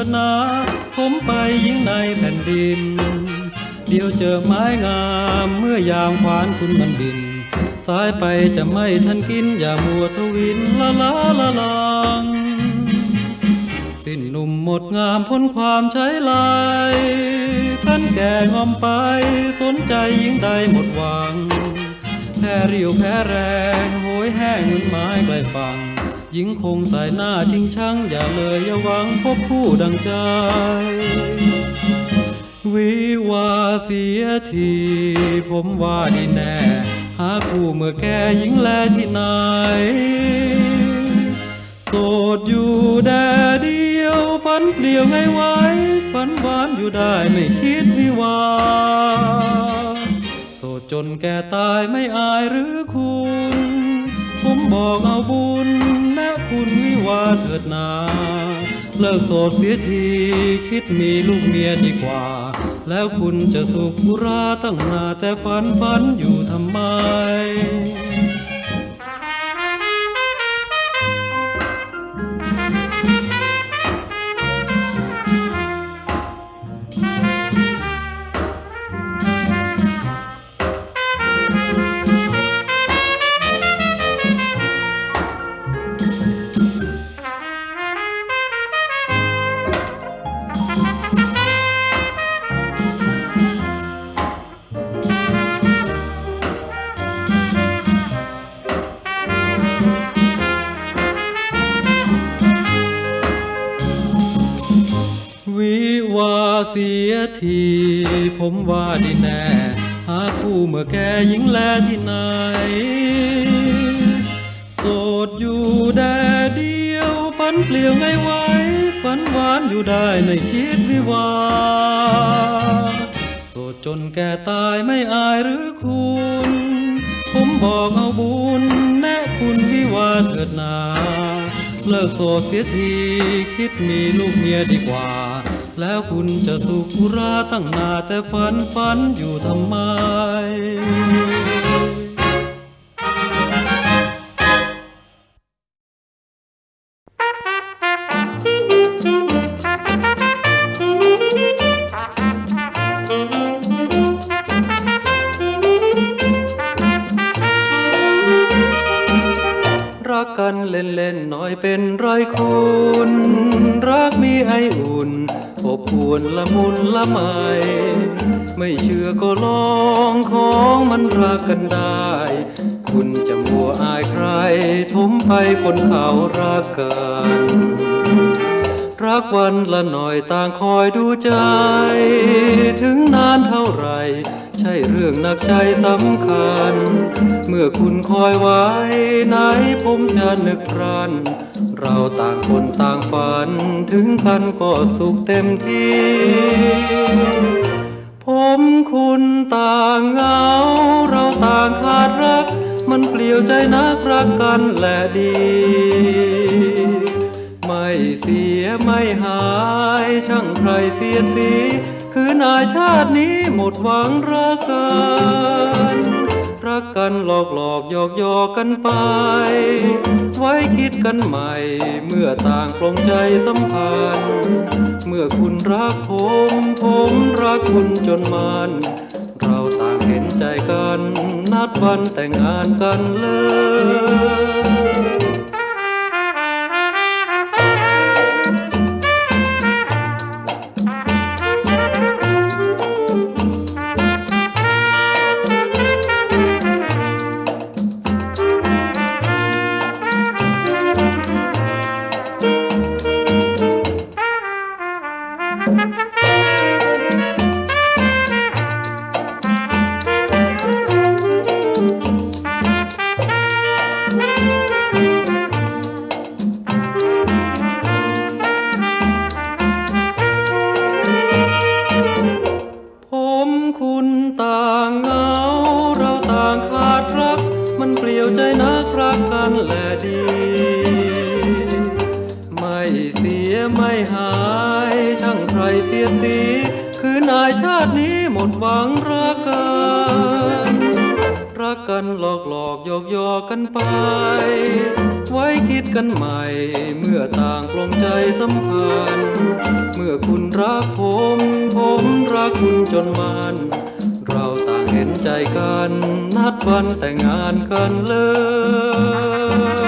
ดนาผมไปยิ่งในแผ่นดินเดี๋ยวเจอไม้งามเมื่อยามควานคุณมันบินสายไปจะไม่ทันกินอย่ามัวทวินละลาละลังสิ้นหนุ่มหมดงามพ้นความใช้ลายขันแก่งอมไปสนใจยิ่งใดหมดหวังแพ้เรียวแพ้แรงโหยแห้งเหมือนไม้ใกล้ฝั่งหญิงคงสายหน้าชิงชังอย่าเลยอย่าหวังพบผู้ดังใจวิวาเสียทีผมว่าดีแน่หาคู่เมื่อแก่หญิงแลที่ไหนโสดอยู่แดดเดียวฝันเปลี่ยวไงไว้ฝันหวานอยู่ได้ไม่คิดวิวาโสดจนแก่ตายไม่อายหรือคุณผมบอกเอาบุญแนะคุณวิวาเถิดนาเลิกโสดเสียทีคิดมีลูกเมียดีกว่าแล้วคุณจะสุขบุราตั้งหน้าแต่ฝันอยู่ทำไมเสียทีผมว่าดีแน่หาคู่เมื่อแก่หญิงแลที่ไหนโสดอยู่แดดเดียวฝันเปลี่ยวไงไว้ฝันหวานอยู่ได้ไม่คิดวิวาโสดจนแก่ตายไม่อายหรือคุณผมบอกเอาบุญแนะคุณวิวาเถิดนาเลิกโสดเสียทีคิดมีลูกเมียดีกว่าแล้วคุณจะสุขบุราตั้งหน้าแต่ฝันอยู่ทำไมรักกันเล่นๆหน่อยเป็นไรคุณรักมีไออุ่นอบอวลละมุนละไมไม่เชื่อก็ลองของมันรักกันได้คุณจะมัวอายใครทมไปคนเขารักกันรักวันละหน่อยต่างคอยดูใจถึงนานเท่าไรใช่เรื่องหนักใจสำคัญเมื่อคุณคอยไว้ไหนผมจะนึกครันเราต่างคนต่างฝันถึงกันก็สุขเต็มที่ผมคุณต่างเหงาเราต่างขาดรักมันเปลี่ยวใจนักรักกันแหละดีไม่เสียไม่หายช่างใครเสียสีคือนายชาตินี้หมดหวังรักกันหลอกหยอกกันไปไว้คิดกันใหม่เมื่อต่างปลงใจสัมพันธ์เมื่อคุณรักผมรักคุณจนมันเราต่างเห็นใจกันนัดวันแต่งงานกันเลยคุณต่างเหงาเราต่างขาดรักมันเปลี่ยวใจนักรักกันแลดีไม่เสียไม่หายช่างใครเสียสีคือนายชาตินี้หมดหวังรักกกันหลอกหลอกหยอกหยอกกันไปไว้คิดกันใหม่เมื่อต่างปลงใจสัมพันธ์เมื่อคุณรักผมรักคุณจนมันเราต่างเห็นใจกันนัดวันแต่งงานกันเลย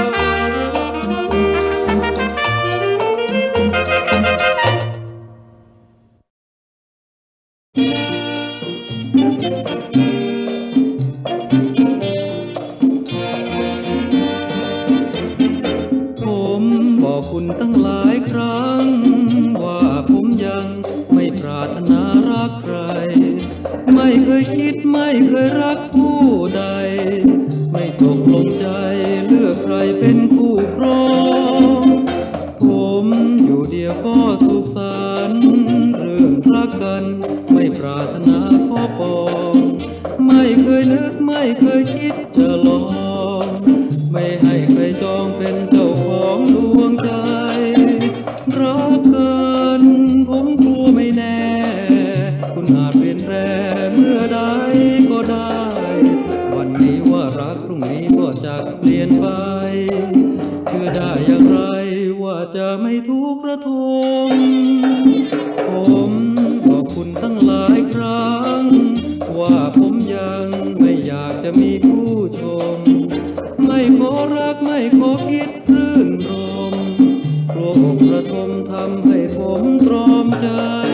ผมบอกคุณตั้งหลายครั้งว่าผมยังไม่ปรารถนารักใครไม่เคยคิดไม่เคยรักผู้ใดไม่ตกลงใจเลือกใครเป็นคู่ครองผมอยู่เดียวก็สุขสันต์เรื่องรักกันไม่ปรารถนาขอปองไม่เคยนึกไม่เคยคิดจะลองไม่ให้ใครจองเป็นเจ้าของดวงใจรักกันผมกลัวไม่แน่คุณอาจเปลี่ยนแปลงเมื่อใดก็ได้วันนี้ว่ารักพรุ่งนี้ก็จะเปลี่ยนไปเชื่อได้อย่างไรว่าจะไม่ทุกข์ระทมผมบอกคุณตั้งหลายครั้งว่าผมยังไม่อยากจะมีผู้ชมไม่ขอรักไม่ขอคิดรื่นรมกลัวอกระทมทำให้ผมตรอมใจ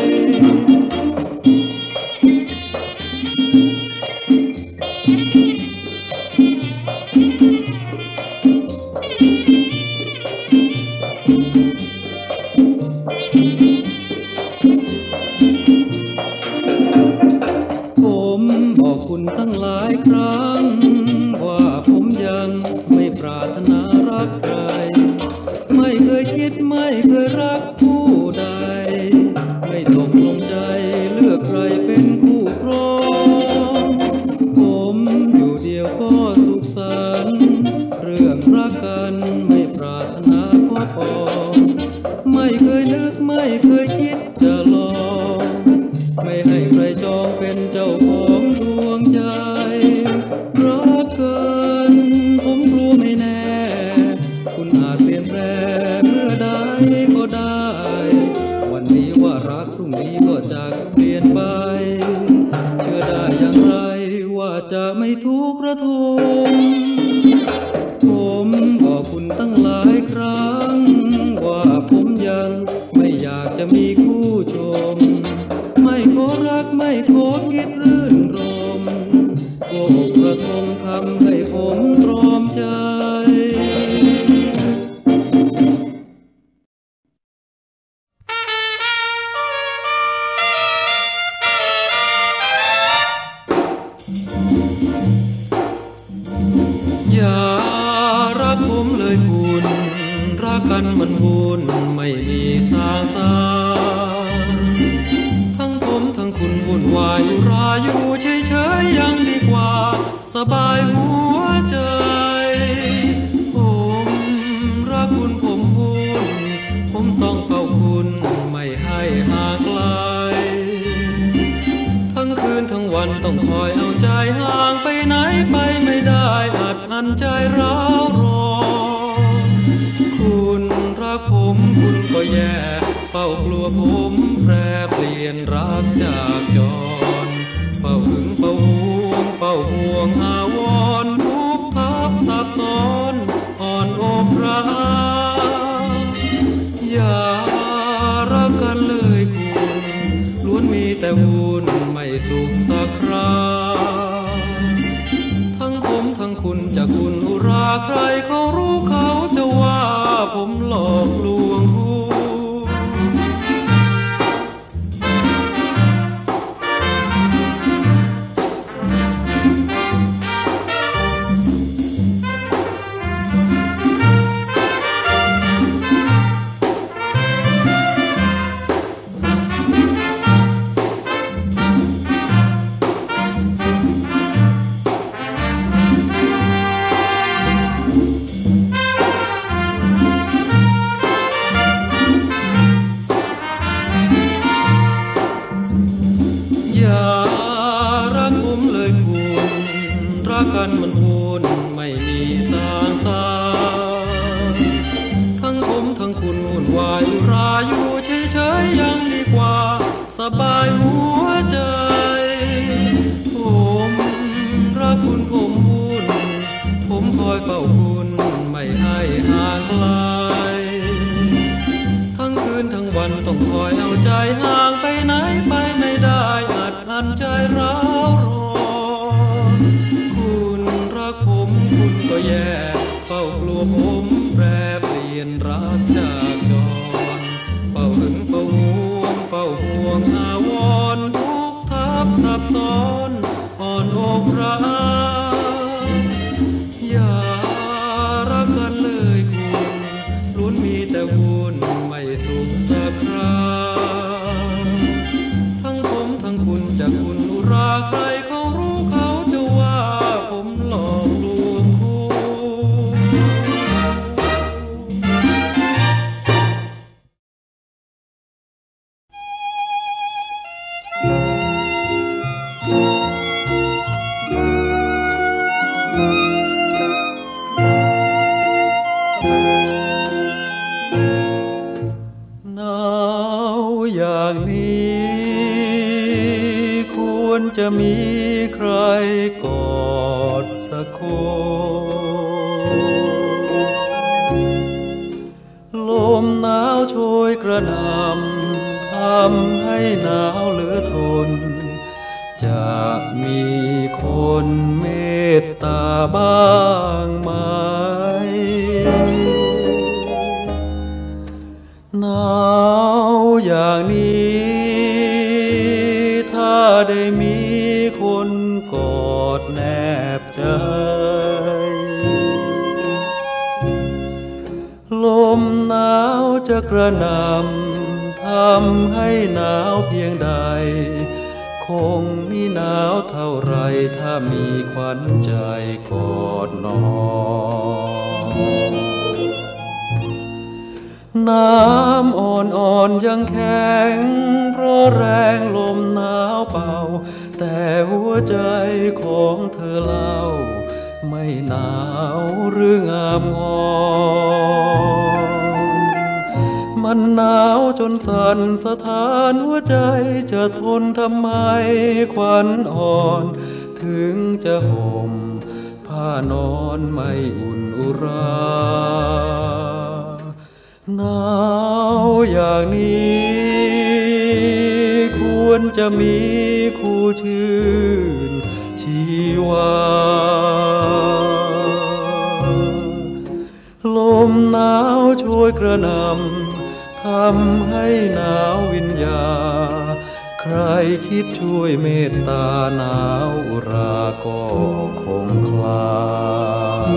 ผมบอกคุณตั้งหลายครั้งว่าผมยังไม่ปรารถนารักใครไม่เคยคิดไม่เคยรักผู้ใดไม่ตกลงใจเลือกใครเป็นคู่ครองผมอยู่เดียวก็สุขสันต์เรื่องรักกันไม่ปรารถนาขอปองไม่เคยนึกไม่เคยคิดจะลองไม่ให้ใครจองเป็นเจ้าของดวงใจรักกันผมกลัวไม่แน่คุณอาจเปลี่ยนแปลงเมื่อใดก็ได้วันนี้ว่ารักพรุ่งนี้ก็จะเปลี่ยนไปเชื่อได้อย่างไรว่าจะไม่ทุกข์ระทมผมบอกคุณตั้งหลายครั้งว่าผมยังไม่อยากจะมีคู่ชมไม่ขอรักไม่ขอคิดรื่นรมโกหกกระทงทำให้ผมตรอมใจอย่ารักผมเลยคุณรักกันมันวุ่นไม่มีสาสาทั้งผมทั้งคุณวุ่นวายอยู่ราอยู่เฉยๆยังดีกว่าสบายหัวใจผมรักคุณผมวุ่นผมต้องเฝ้าคุณไม่ให้ห่างไกลทั้งคืนทั้งวันต้องคอยเอาใจห่างไปไหนไปไม่ได้อัดอั้นใจร้าวรอนคุณรักผมคุณก็แย่เฝ้ากลัวผมแปรเปลี่ยนรักจากจรเฝ้าหึงเฝ้าห่วงอาวรณ์ทุกทับซับซ้อนอ่อนอกรักอย่ารักกันเลยคุณล้วนมีแต่วุ่นไม่สุขสักคราทั้งผมทั้งคุณจะคุณอุราใครเขารู้เขาจะว่าผมหลอกลวงคุณกันมันวุ่นไม่มีสางสาทั้งผมทั้งคุณวุ่นวายอุราอยู่เฉยๆยังดีกว่าสบายหัวใจผมรักคุณผมวุ่นผมคอยเฝ้าคุณไม่ให้ห่างไกลทั้งคืนทั้งวันต้องคอยเอาใจห่างไปไหนไปไม่ได้อัดอั้นใจร้าวรอนคุณรักผมคุณก็แย่เฝ้ากลัวผมแปรเปลี่ยนรักจากจรเฝ้าหึงเฝ้าห่วงเฝ้าห่วงอาวรณ์ทุกทับซับซ้อนอ่อนอกรักอย่ารักกันเลยคุณล้วนมีแต่วุ่นไม่สุขสักคราทั้งผมทั้งคุณจะคุณอุราใครเขารู้เขาจะว่าผมหลอกลวงคุณหนาวอย่างนี้ควรจะมีใครกอดสักคนลมหนาวโชยกระหน่ำทำให้หนาวเหลือทนจะมีคนเมตตาบ้างไหมหนาวอย่างนี้ถ้าได้มีคนกอดแนบใจลมหนาวจะกระหน่ำทำให้หนาวเพียงใดคงมีหนาวเท่าไรถ้ามีขวัญใจกอดนอนน้ำอ่อนๆยังแข็งเพราะแรงลมหนาวเป่าแต่หัวใจของเธอเล่าไม่หนาวหรืองามงอนมันหนาวจนสั่นสะท้านหัวใจจะทนทำไมขวัญอ่อนถึงจะห่มผ้านอนไม่อุ่นอุราหนาวอย่างนี้ควรจะมีคู่ชื่นชีวาลมหนาวโชยกระหน่ำทำให้หนาววิญญาใครคิดช่วยเมตตาหนาวอุราก็คงคลาย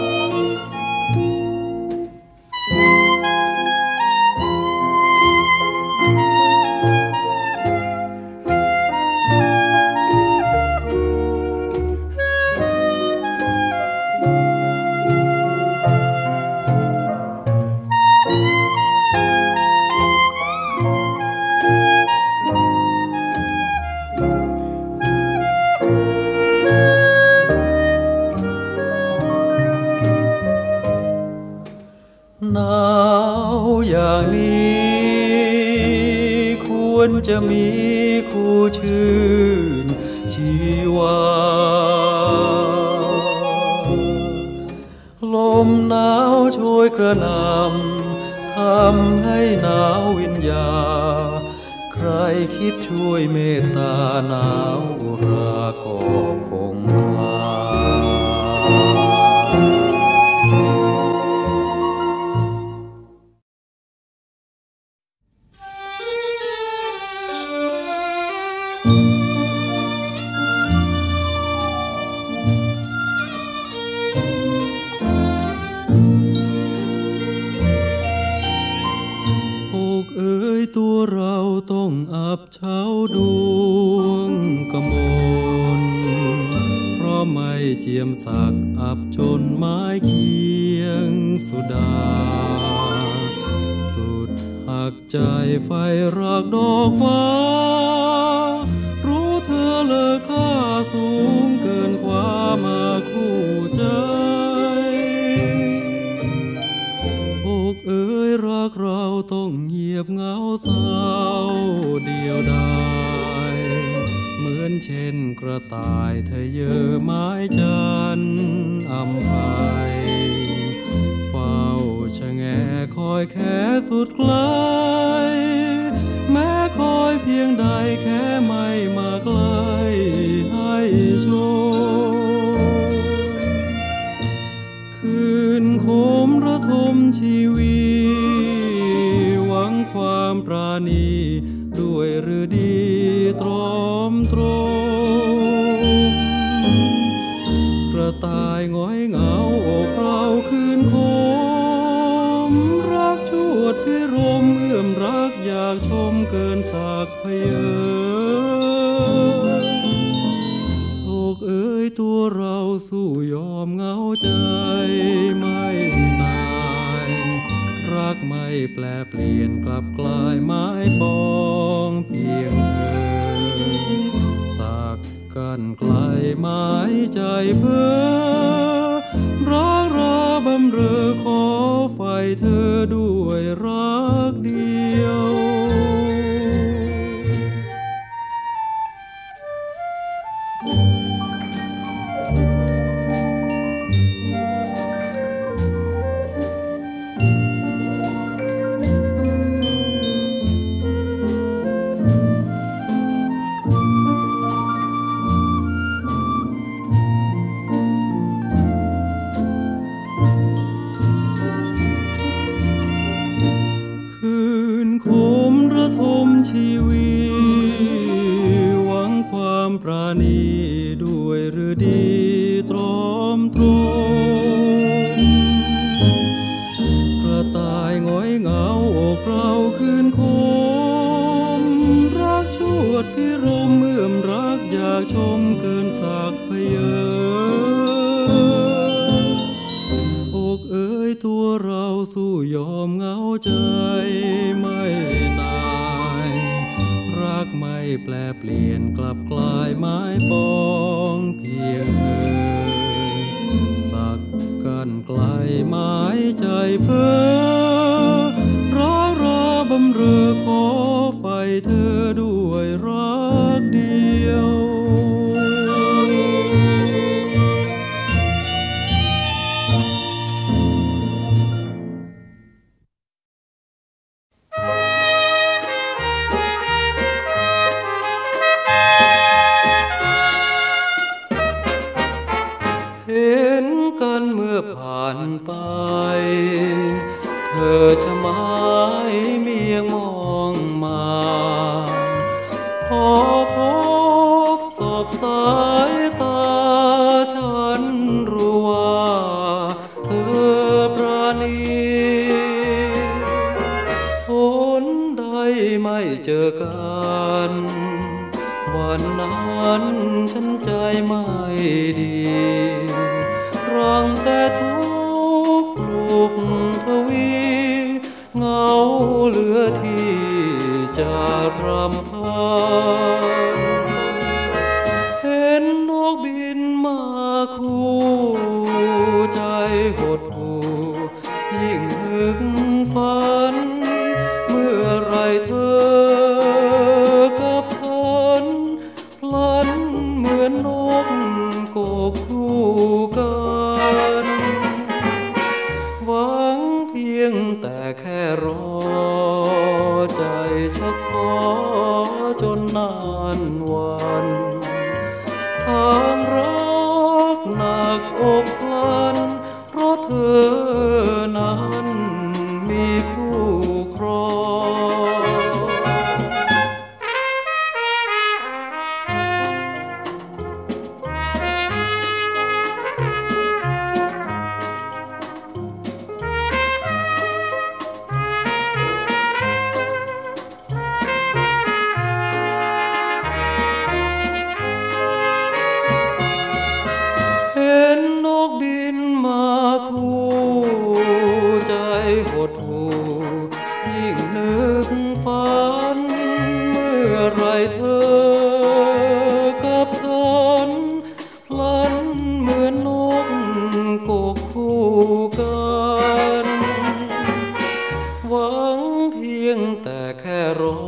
หนาวอย่างนี้ควรจะมีคู่ชื่นชีวาลมหนาวโชยกระหน่ำทำให้หนาววิญญาใครคิดช่วยเมตตาหนาวอุราก็คงคลอกเอ๋ยตัวเราต้องอับเฉาดวงกมลเพราะไม่เจียมสักอับจนไม้เคียงสุดาสุดหักใจไฟรักดอกฟ้ารู้เธอเลอค่าสูงเกินความมาคเศร้าเดียวดายเหมือนเช่นกระต่ายเธอเยอะไม้จันอำไพเฝ้าชะแงคอยแค่สุดไกลแม้คอยเพียงใดแค่ไม่มาใกล้ให้ชมคืนโคมระทมชีวีหวังความปราณีด้วยฤดีตรอมตรมกระต่ายง้อยเหงาโอบเราคืนโคมรักชวดพิรมเอื้อมรักอยากชมเกินสักเพยอกเอ๋ยตัวเราสู้ยอมเหงาใจไม่นายรักไม่แปลเปลี่ยนกลับกลายไม้ปองเพียงเธอสักกันไกลไม้ใจเพ้อรักราบำเรอขอไฟเธอด้วยรักเดียวชีวีหวังความปราณีด้วยฤดีตรอมตรมกระต่ายง้อยเหงาโอบเราคืนโคมรักชวดพิรมเมื่อมรักอยากชมเกินสักเพยอกเอ๋ยตัวเราสู้ยอมเหงาใจไม่นายรักไม่แปลเปลี่ยนกลับกลายไม้ปองเพียงเธอสักกันไกลไม้ใจเพ้อรอบำเรอขอไฟเธอด้วยรักเดียวกันเมื่อผ่านไปเธอจะไม้เมียงมองมาพอพบศพสายตาฉันรู้ว่าเธอปราณีหนใดไม่เจอกันวันนั้นฉันใจไม่ดีรังแต่ทุกข์ลุกทวีเหงาเหลือที่จะรำพันเห็นนกบินมาคู่ใจหดหู่ยิ่งนึกฝันเมื่อไรเธอกับฉันพลันเหมือนนกโกกคู่กันหวังเพียงแต่แค่รอใจชักท้อจนนานวันทางรักหนักอกพลันเพราะเธอนั้นมีคู่ครอง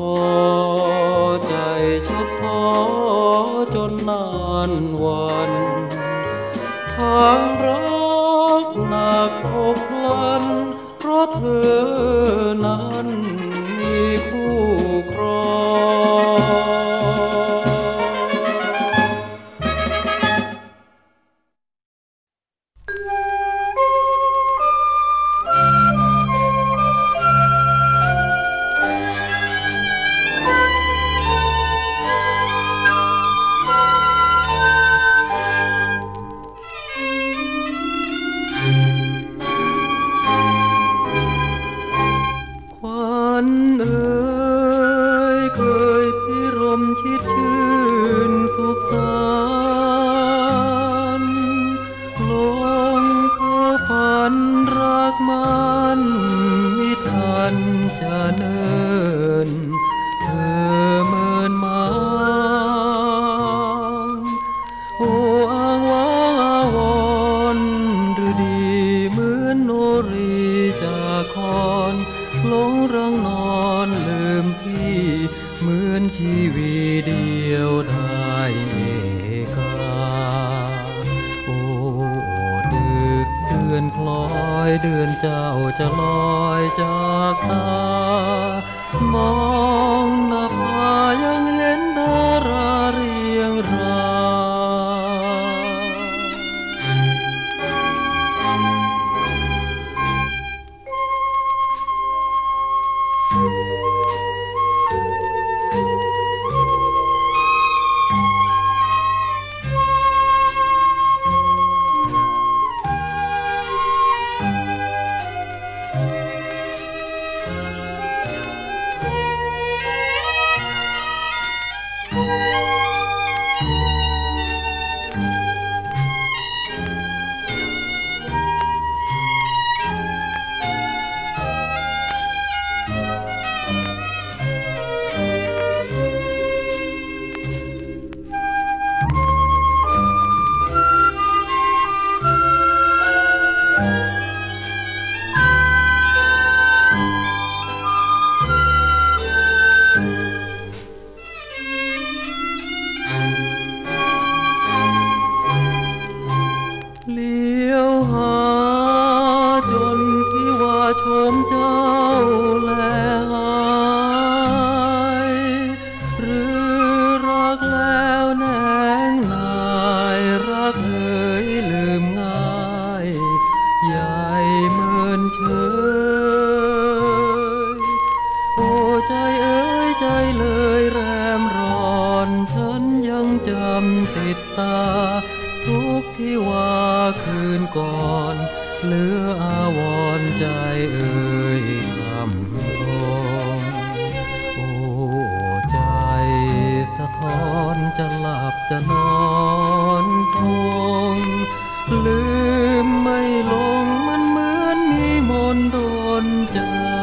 อใจชักท้อจนนานวันทางรักหนักอกลันเพราะเธอนั้นมีคู่ครองชิดชื่นสุขสันต์ลงเพ้อฝันรักมันมิทันจะเนิ่นเธอเมินมาโอ้อ้างว้างอาวรฤดีเหมือนโนรีจากคอนหลงรังนอนลืมพี่เหมือนชีวิตเดียวได้เอกาโอ้ดึกเดือนคล้อยเดือนเจ้าจะลอยจากตามองหน้าผายังเห็นดาราเรียงรชมเจ้าแลหายหรือรักแล้วแนงนายรักเอ่ยลืมง่ายใหญ่เมินเฉยโอ้ใจเอ่ยใจเลยแรมร้อนฉันยังจำติดตาทุกที่ว่าคืนก่อนเหลืออาวรใจเอ่ยคำลงโอ้ใจสะท้อนจะหลับจะนอนทงลืมไม่ลงมันเหมือนมีมนต์โดนใจ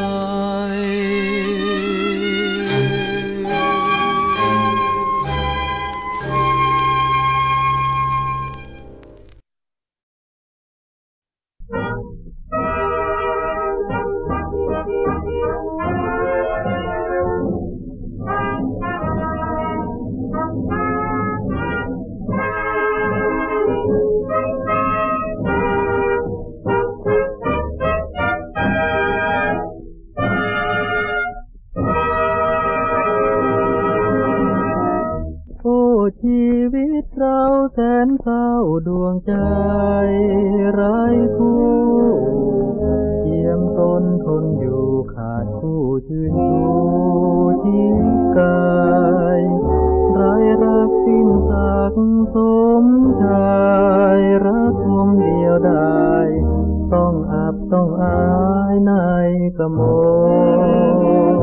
ชีวิตเราแสนเศร้าดวงใจไร้คู่เยี่ยมตนทนอยู่ขาดคู่ชื่นชูชีวิตกายไร้รักสิ้นสักสมชายรักคงเดียวดายต้องอับต้องอายในกมล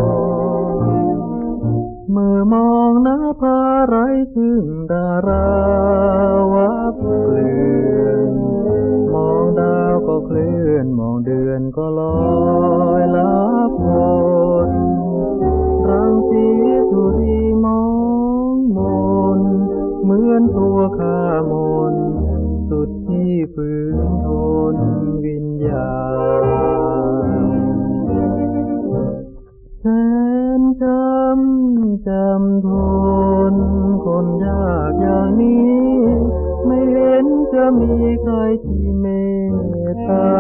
เมื่อมองหน้าผาไร้ซึ่งดาราวับเกลื่อนมองดาวก็เคลื่อนมองเดือนก็ลอยลับหมดรังสีสุรีมองมนเหมือนตัวข้ามนสุดที่ฝืนทนวิญญาณแสนช้ำจำทนคนยากอย่างนี้ไม่เห็นจะมีใครที่เมตตา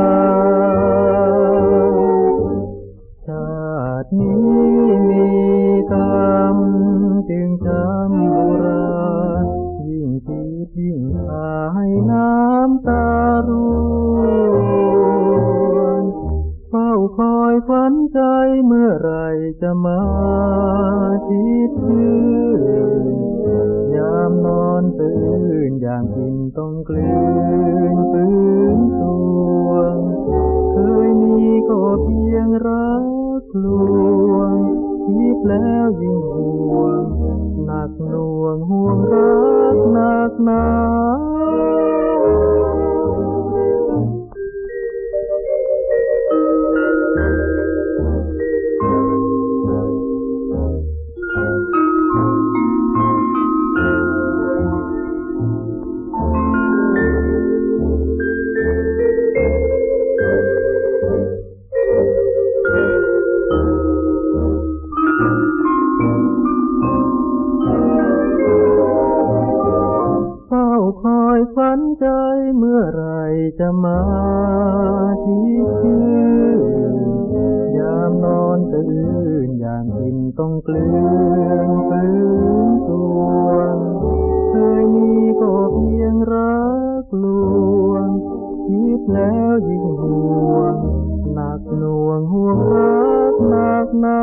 ชาตินี้มีกรรมจึงจำโบราณยิ่งคิดยิ่งพาให้น้ำตาร่วงเฝ้าคอยฝันใจเมื่อไรจะมาคิดถึงยามนอนตื่นยามกินต้องกลืนฝืนทวงเคยมีก็เพียงรักลวงคิดแล้วยิ่งห่วงหนักหน่วงห่วงรักหนักหนาคอยฝันใจเมื่อไรจะมาที่คืนยามนอนตื่นยามกินต้องกลืนฝืนทวงเคยมีก็เพียงรักลวงคิดแล้วยิ่งห่วงหนักหน่วงห่วงรักหนักหนา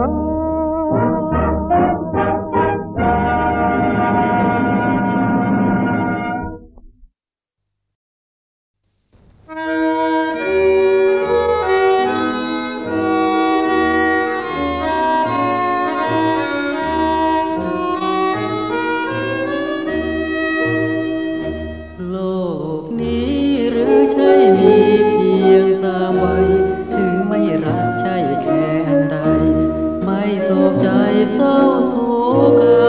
เศร้าโศกา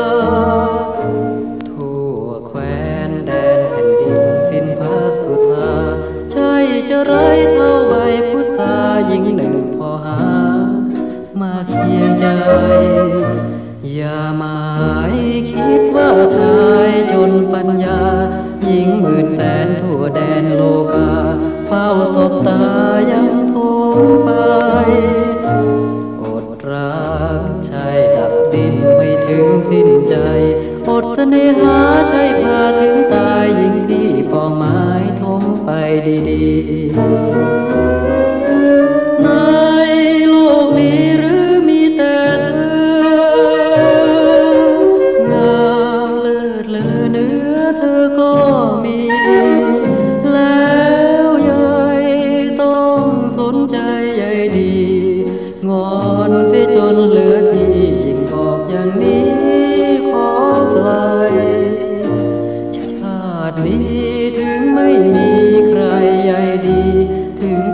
ทั่วแคว้นแดนแผ่นดินสิ้นพระสุธาใช่จะไร้เท่าใบพุทราหญิงหนึ่งพอหามาเคียงใจอย่าหมายคิดว่าชายจนปัญญาหญิงหมื่นแสนทั่วแดนโลกาเฝ้าสบตายังทงไปอดรักชายดับดินไม่ถึงสิ้นใจอดเสน่หาใช่พาถึงตายหญิงที่ปองไม้ทมไปดีๆในโลกนี้หรือมีแต่เธองามเลิศเลอเนื้อเธอก็มีแล้วยายต้องสนใจใยดีงอนเสียจนเหลือที่ยิ่งบอกอย่างนี้ขอไกลชาตินี้ถึงไม่มีใครใยดีถึง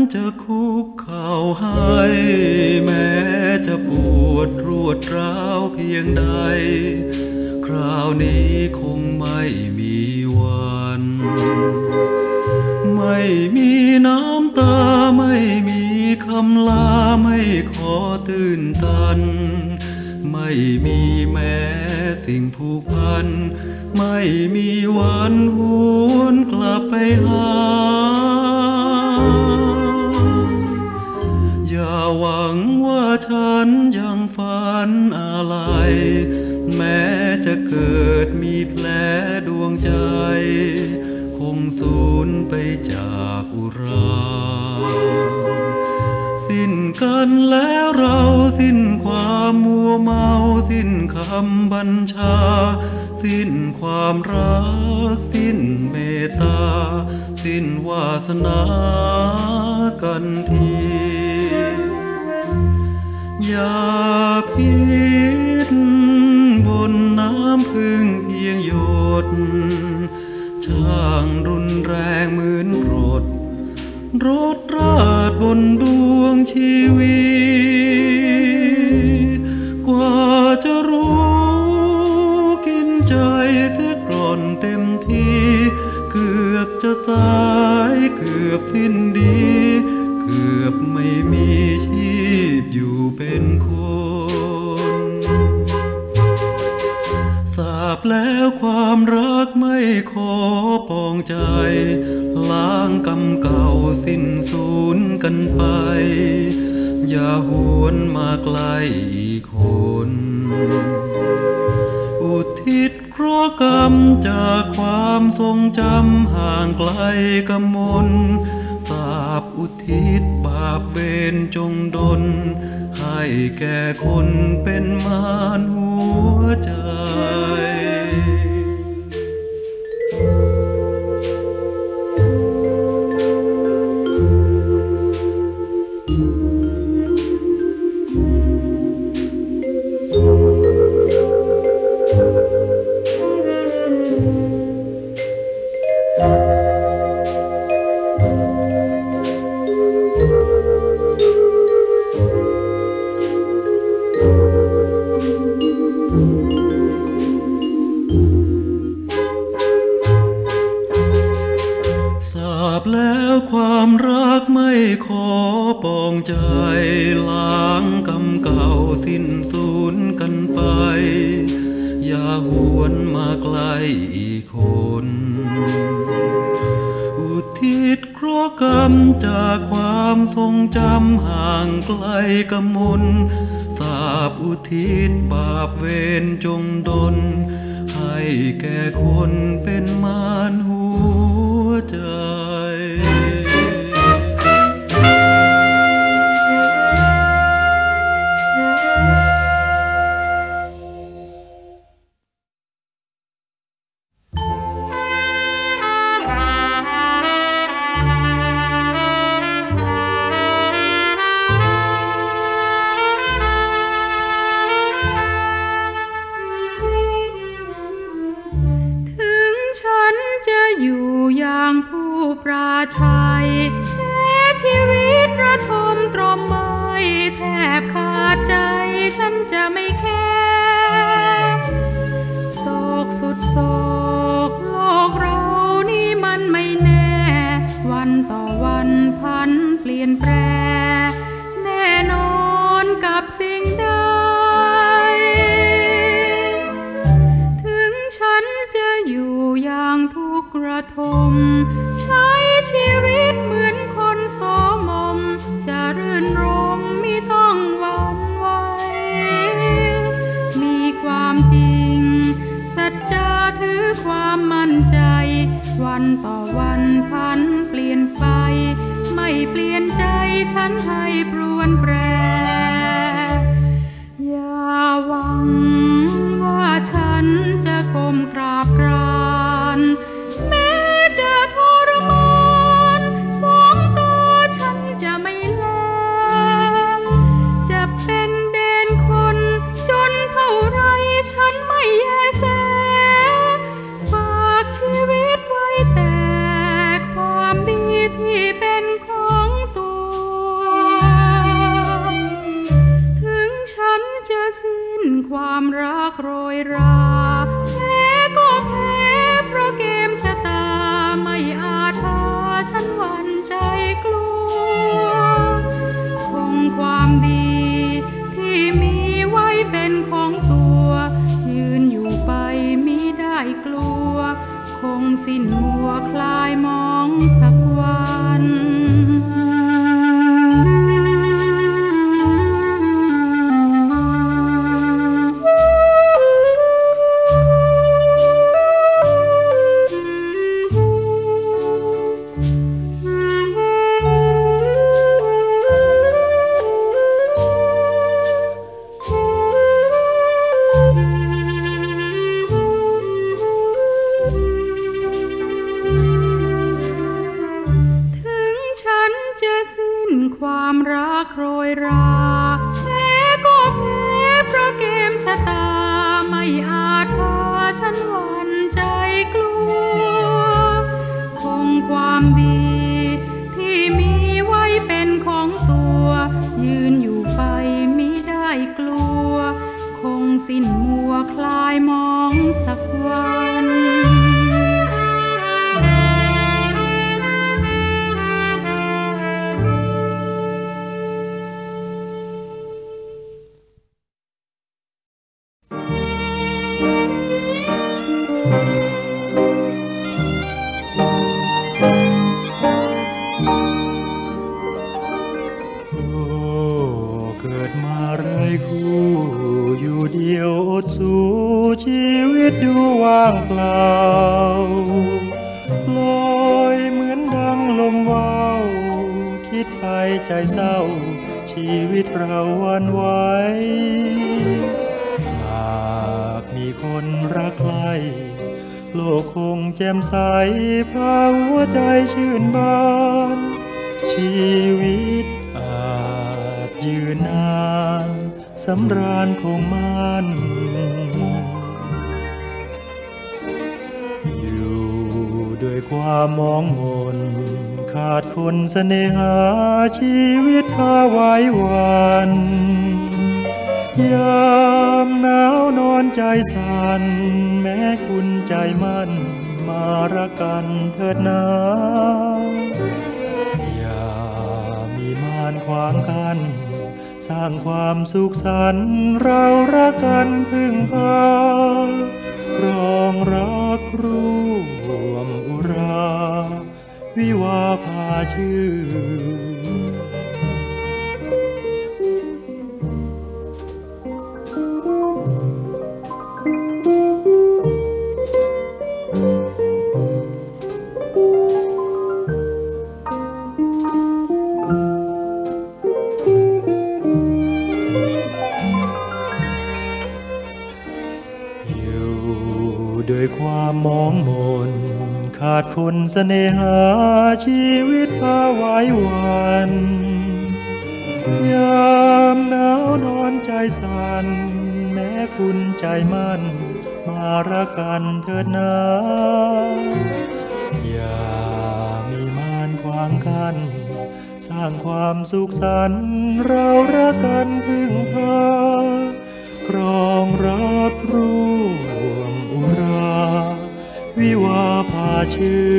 จะคุกเข่าให้แม้จะปวดรวดร้าวเพียงใดคราวนี้คงไม่มีวันไม่มีน้ำตาไม่มีคำลาไม่ขอตื่นตันไม่มีแม้สิ่งผูกพันไม่มีวันหวนกลับไปหาอย่าหวังว่าฉันยังฝันอะไรแม้จะเกิดมีแผลดวงใจคงสูญไปจากอุราสิ้นกันแล้วเราสิ้นความมัวเมาสิ้นคำบัญชาสิ้นความรักสิ้นเมตตาสิ้นวาสนากันทีอย่าพิษบนน้ำพึ่งเพียงหยดช่างรุนแรงเหมือนรถราดบนดวงชีวิตกว่าจะรู้กินใจเสียก่อนเต็มที่เกือบจะสายเกือบสิ้นดีเกือบไม่มีชีพอยู่เป็นคนทราบแล้วความรักไม่ขอปองใจล้างกรรมเก่าสิ้นสูญกันไปอย่าหวนมาไกลอีกคนอุทิศเคราะห์กรรมจากความทรงจำห่างไกลกำมลสาบอุทิศบาปเวรจงดลให้แก่คนเป็นมารหัวใจแล้วความรักไม่ขอปองใจล้างกรรมเก่าสิ้นสูญกันไปอย่าหวนมาไกลอีกคนอุทิศเคราะห์กรรมจากความทรงจำห่างไกลกำมลสาบอุทิศบาปเวรจงดลให้แก่คนเป็นมารหัวใจอย่างผู้ปราชัยแค่ชีวิตระทมตรมไม่แทบขาดใจฉันจะไม่แค่โศกสุดโศกโลกเรานี่มันไม่แน่วันต่อวันพันเปลี่ยนแปรแน่นอนกับสิ่งใดถึงฉันจะอยู่อย่างทุกข์ระทมใช้ชีวิตเหมือนคนโสมมจะรื่นรมไม่ต้องหวั่นไหวมีความจริงสัจจะถือความมั่นใจวันต่อวันพันเปลี่ยนไปไม่เปลี่ยนใจฉันให้ปรวนแปรอย่าหวังว่าฉันจะก้มกราบกรานแม้จะทรมานสองตาฉันจะไม่แลจะเป็นเดนคนจนเท่าไรฉันไม่แยแสฝากชีวิตไว้แต่ความดีที่เป็นของตัวความรักโรยราแพ้ก็แพ้เพราะเกมชะตาไม่อาจพาฉันหวั่นใจกลัวคงความดีที่มีไว้เป็นของตัวยืนอยู่ไปมิได้กลัวคงสิ้นมัวคลายมองสักวันความรักโรยราแพ้ก็แพ้เพราะเกมชะตาไม่อาจพาฉันหวั่นใจกลัวคงความดีที่มีไว้เป็นของตัวยืนอยู่ไปมิได้กลัวคงสิ้นมัวคลายมองสักวันสู่ชีวิตดูว่างเปล่าลอยเหมือนดังลมว่าวคิดไปใจเศร้าชีวิตเราหวั่นไหวหากมีคนรักใครโลกคงแจ่มใสพาหัวใจชื่นบานชีวิตอาจยืนนานสำราญคงมันอยู่ด้วยความมองมนขาดคนเสน่หาชีวิตพาไว้วันยามหนาวนอนใจสั่นแม้คุณใจมั่นมารักกันเถิดนาอย่ามีมารขวางกันสร้างความสุขสันต์เรารักกันพึ่งพารองรักร่วมอุราวิวาพาชื่อด้วยความมองมนขาดคนเสน่หาชีวิตพาไว้วันยามหนาวนอนใจสั่นแม้คุณใจมั่นมารักกันเถิดนาอย่ามีมารขวางกันสร้างความสุขสันต์เรารักกันพึ่งพากรองรักร่วมอุราวิวาพาชื่อ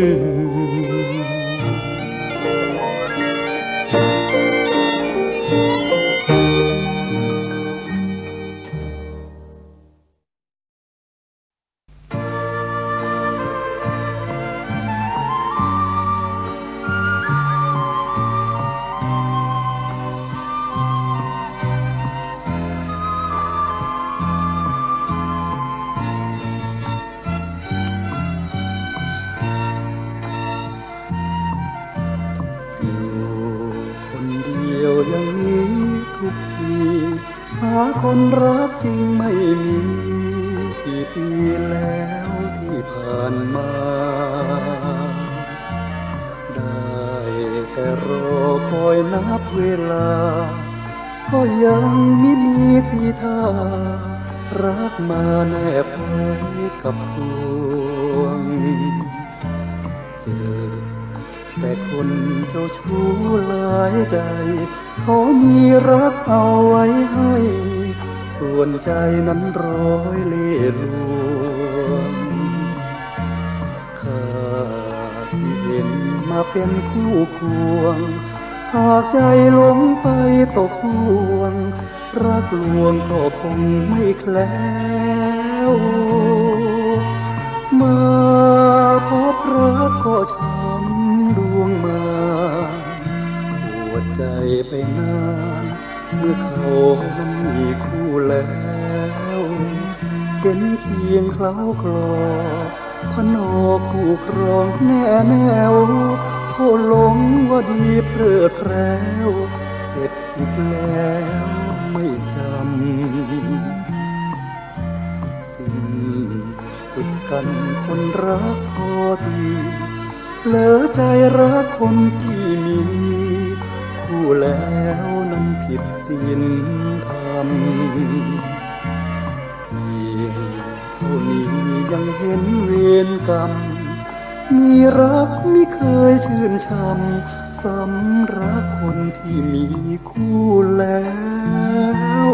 คนรักจริงไม่มีกี่ปีแล้วที่ผ่านมาได้แต่รอคอยนับเวลาก็ยังไม่มีทีท่ารักมาแนบไว้กับสวงเจอแต่คนเจ้าชู้หลายใจเขามีรักเอาไว้ให้ส่วนใจนั้นร้อยเล่ห์ลวงข้าที่เห็นมาเป็นคู่ควงหากใจหลงไปตกห่วงรักลวงก็คงไม่แคล้วมาพบรักก็ช้ำดวงมาปวดใจไปนานเมื่อเขานั้นมีคู่แล้วเห็นเคียงเคล้าคลอพนอคู่ครองแน่แนวโทษหลงว่าดีเพลิดเพล้วเจ็บอีกแล้วไม่จำสิ้นสุดกันคนรักพอทีเหลือใจรักคนที่มีคู่แล้วนั้นผิดศีลธรรมเพียงเท่านี้ยังเห็นเวรกรรมมีรักไม่เคยชื่นช่ำสำรักคนที่มีคู่แล้ว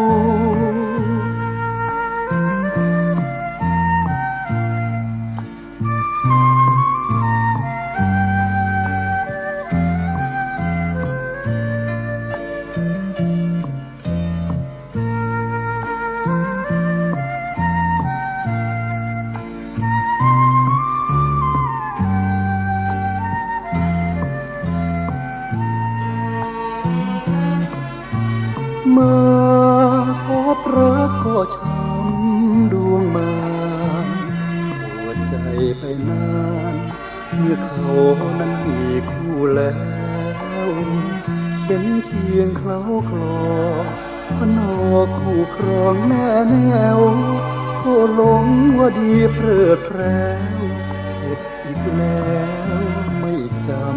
มาพบรักก็ช้ำดวงมาปวดใจไปนานเมื่อเขานั้นมีคู่แล้วเห็นเคียงเคล้าคลอพนอคู่ครองแน่แนวโทษหลงว่าดีเพลิดเพแล้วเจ็บอีกแล้วไม่จำ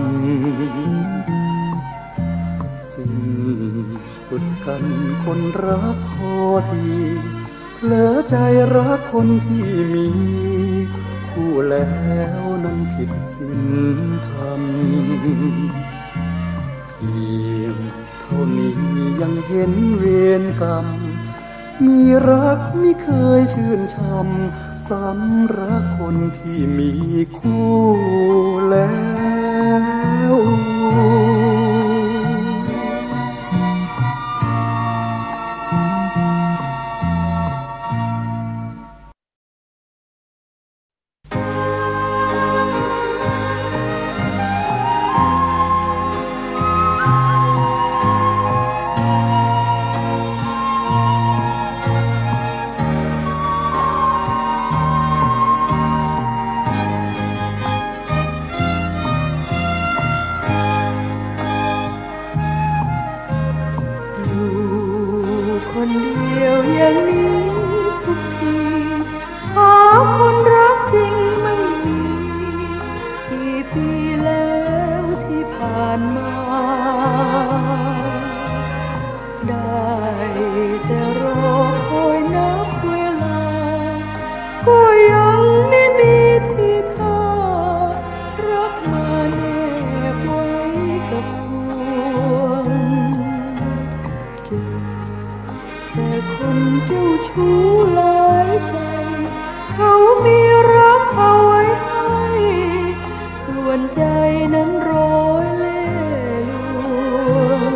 สิ้นสุดกันคนรักพอทีเหลือใจรักคนที่มีคู่แล้วนั้นผิดศีลธรรมเพียงเท่านี้ยังเห็นเวรกรรมมีรักไม่เคยชื่นช่ำสำรักคนที่มีคู่แล้วคนเดียวอย่างนี้ทุกทีหาคนรักจริงไม่มีกี่ปีแล้วที่ผ่านมาได้แต่รอคอยนับเวลาก็ยังไม่มีทีท่ารักมาแนบไว้กับสวงแต่คนเจ้าชู้หลายใจเขามีรักเอาไว้ให้ส่วนใจนั้นร้อยเล่ห์ลวง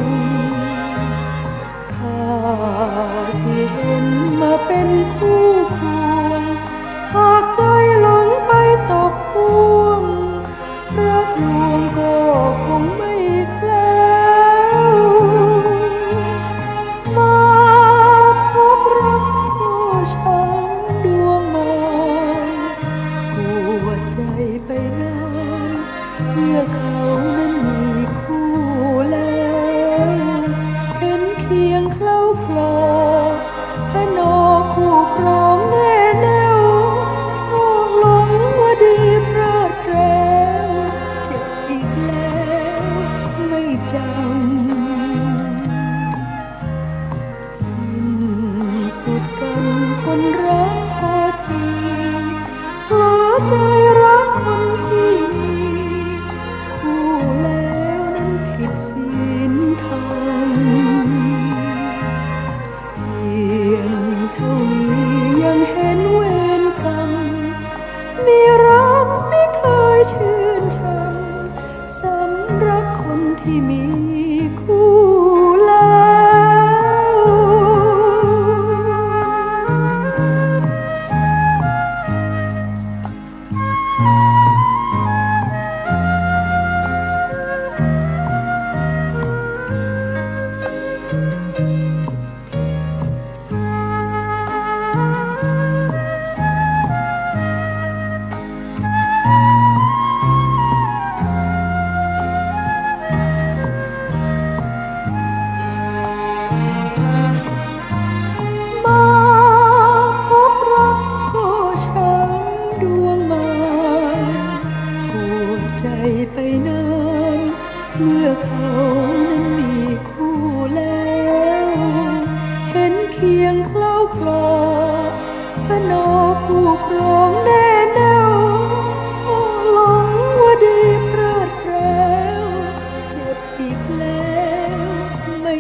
ข้าที่เห็นมาเป็นคู่ควงหากใจหลงไปตกห่วงรักลวงก็คงไม่แคล้วมาพบรักก็ช้ำดว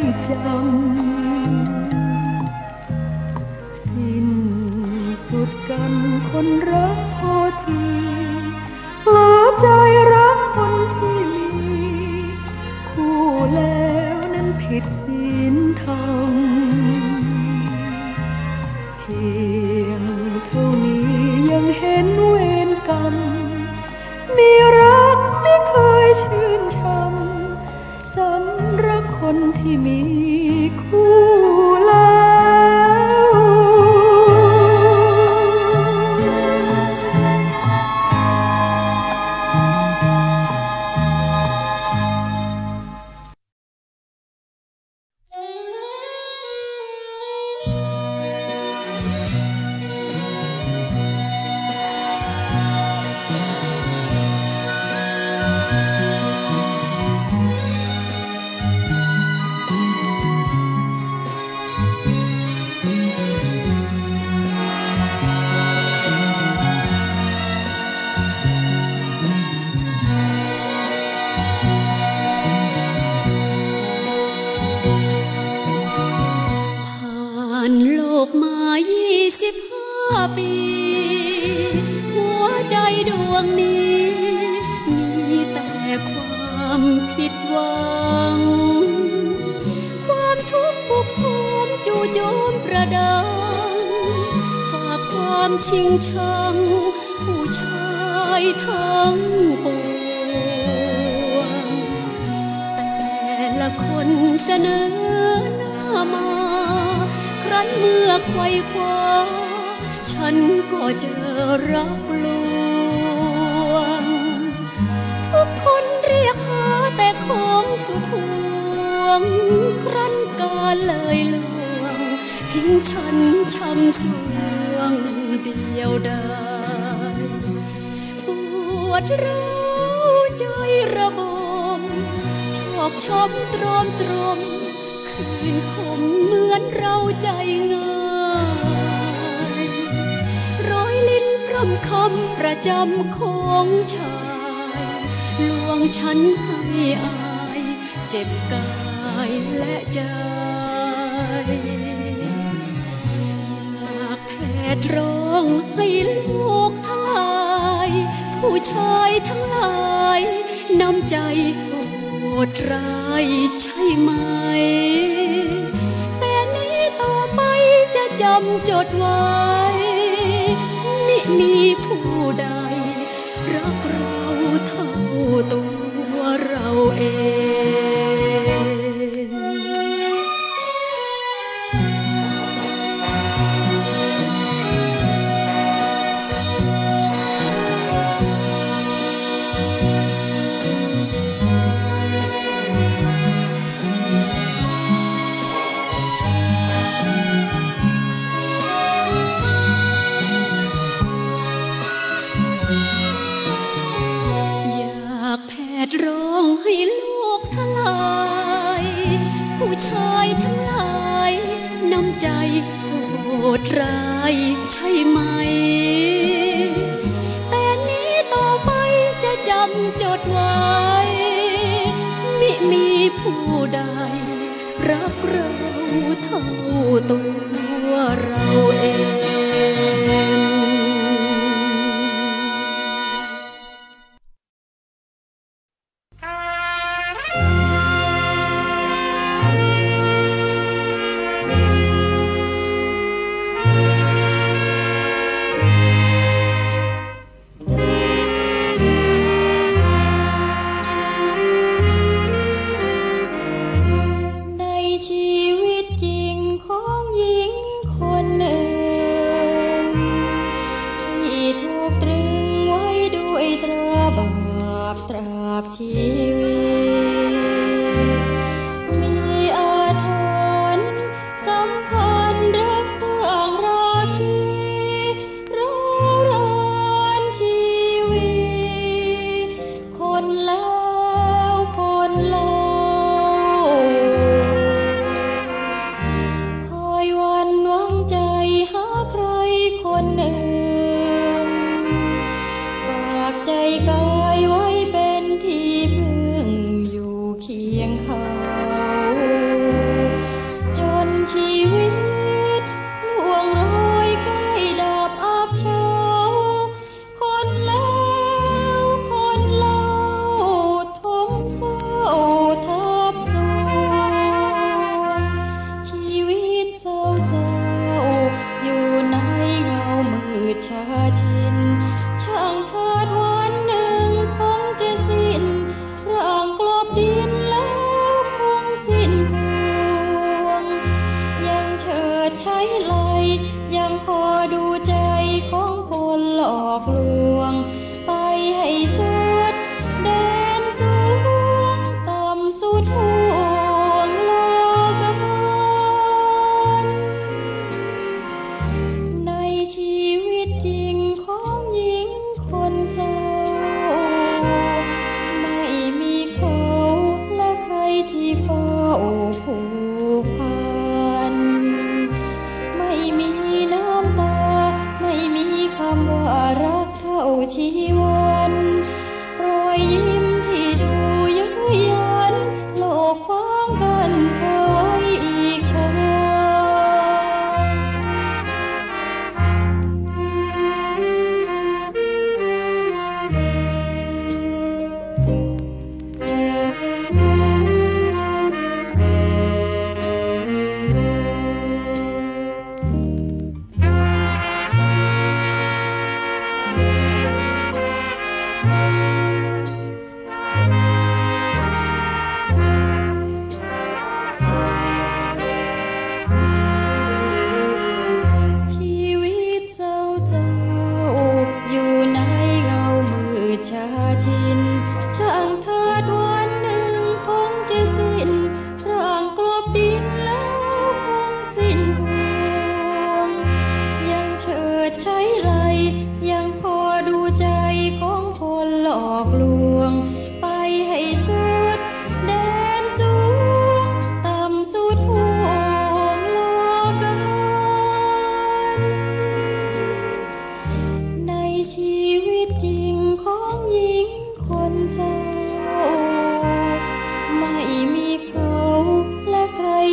จำสิ้นสุดกันคนรักพอทีเปิดใจรักคนที่มีคู่แล้วนั้นผิดศีลธรรมเพียงเท่านี้ยังเห็นเวรกรรมมีรักไม่เคยชื่นชมสำหรับคนที่มีคู่แล้ว 25 ปีหัวใจดวงนี้มีแต่ความผิดหวังความทุกข์ปุกทุมจู่โจมประดังฝากความชิงชังผู้ชายทั้งปวงแต่ละคนเสนอหน้ามาครั้นเมื่อไขว่คว้าฉันก็เจอรักลวงทุกคนเรียกหาแต่ของสุขวงครั้นการเลยลวงทิ้งฉันช้ำสวงเดียวดายปวดร้าวใจระบมชอกช้ำตรอมตรมคืนคมเหมือนเราใจง่ายร้อยลิ้นพร่ำคำประจำของชายลวงฉันให้อายเจ็บกายและใจอยากแผดร้องให้ลูกทั้งหลายผู้ชายทั้งหลายน้ำใจโหดร้ายใช่ไหมแต่นี้ต่อไปจะจำจดไว้มิมีผู้ใดรักเราเท่าตัวเราเองร้องให้ลูกทั้งหลายผู้ชายทั้งหลายน้ำใจโหดร้ายใช่ไหมแต่นี้ต่อไปจะจำจดไว้มิมีผู้ใดรักเราเท่าตัวเราเอง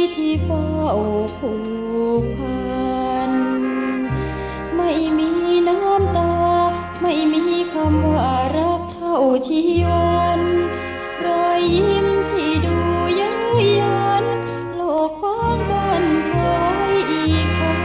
ที่เฝ้าผูกพันไม่มีน้ำตาไม่มีคำว่ารักเท่าชีวันรอยยิ้มที่ดูเย้ยยันโลกฟ้างบันทายอีกครั้ง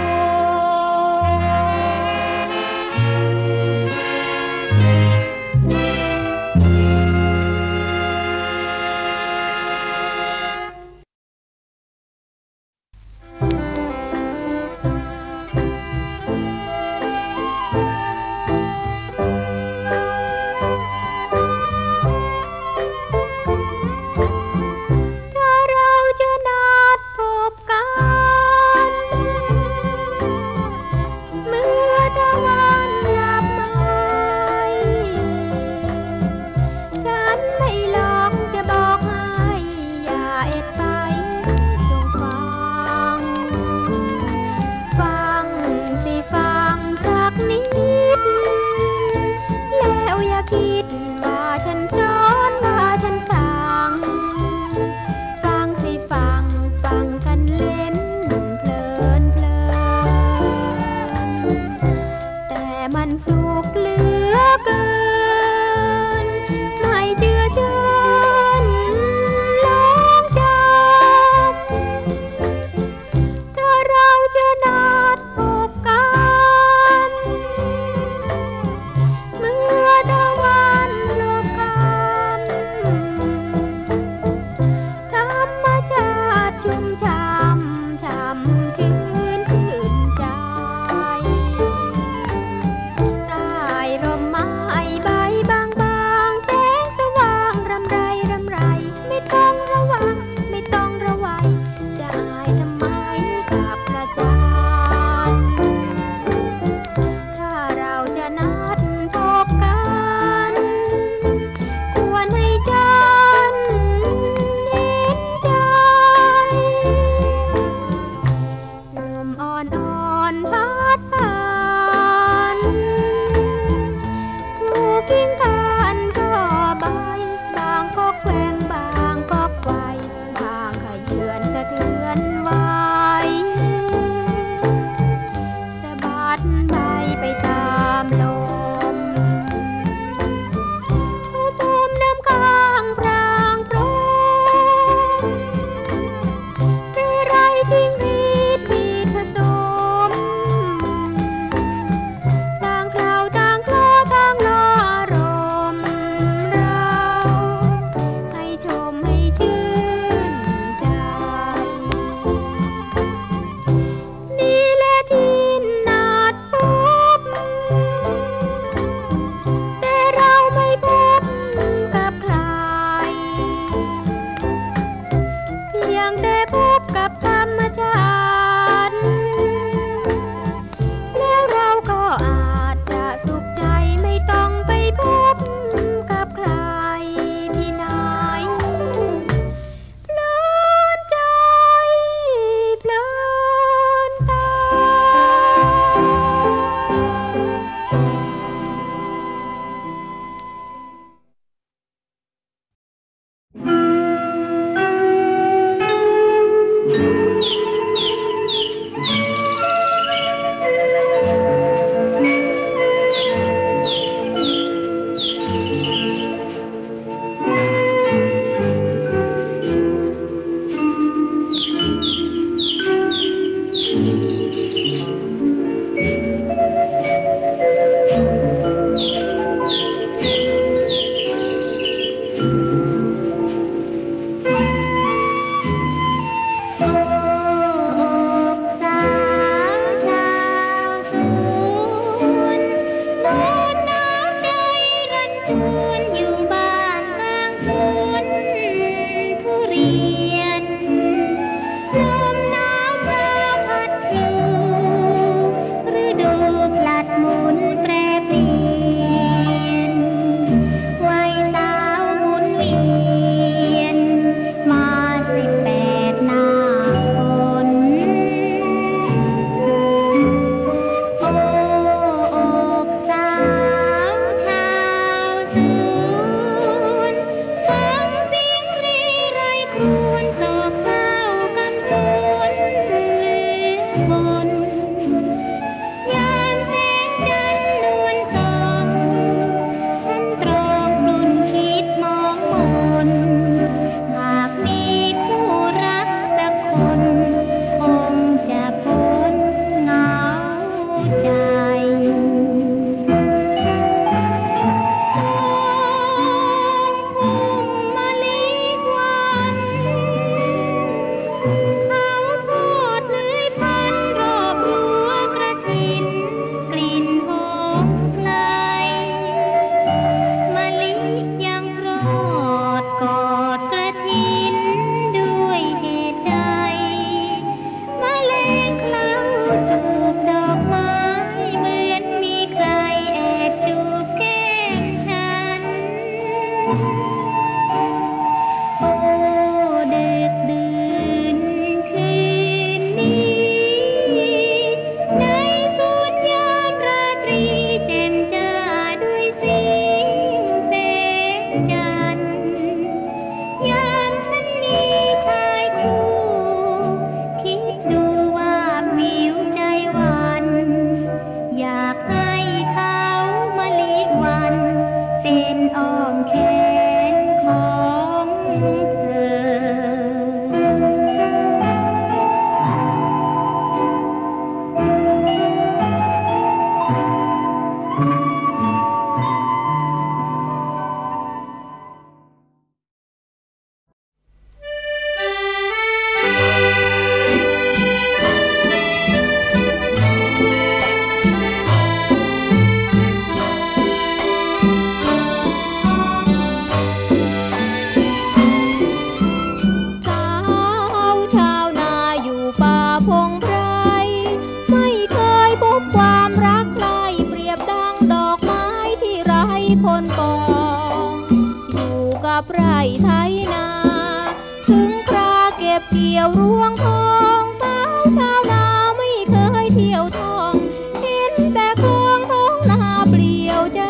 ยวรวงทองสาวชาวนาไม่เคยเที่ยวทองเห็นแต่คลองท้องนาเปลี่ยวใจ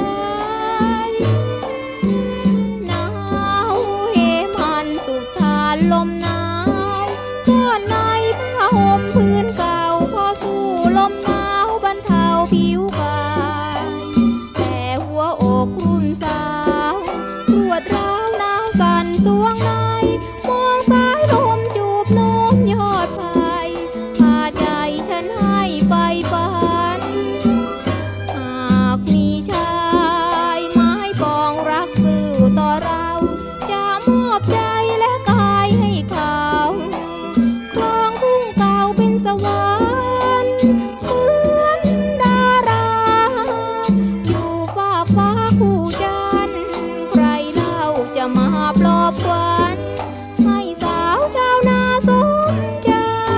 หนาวเหมันสุดทานลมหนาวซ่อนในผ้าห่มพื้นเก่าพอสู้ลมหนาวบรรเทาผิวกายแต่หัวอกรุ่นสาวปวดร้าวหนาวสั่นสวงในมองสายลมจูบโน้มยอดไผ่พาใจฉันให้ไปฝันหากมีชายไม้ปองรักสื่อต่อเราจะมอบใจและกายให้เขาคลองทุ่งเก่าเป็นสวรรค์เหมือนดาราอยู่ฟ้าฟ้าคู่จันทร์ใครเล่าจะมาปลอบขวัญให้สาวชาวนาสมใจ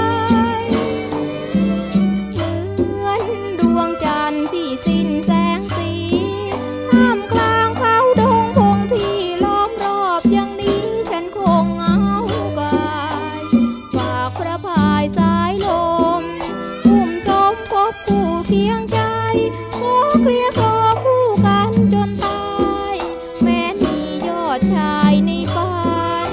เหมือนดวงจันทร์ที่สิ้นแสงสีท่ามกลางเขาดงพงพี่ล้อมรอบอย่างนี้ฉันคงเหงากายฝากพระพายสายลมอุ้มสมพบคู่เคียงใจขอเคลียร์คอคู่กันจนตายแม้มียอดชายในฝัน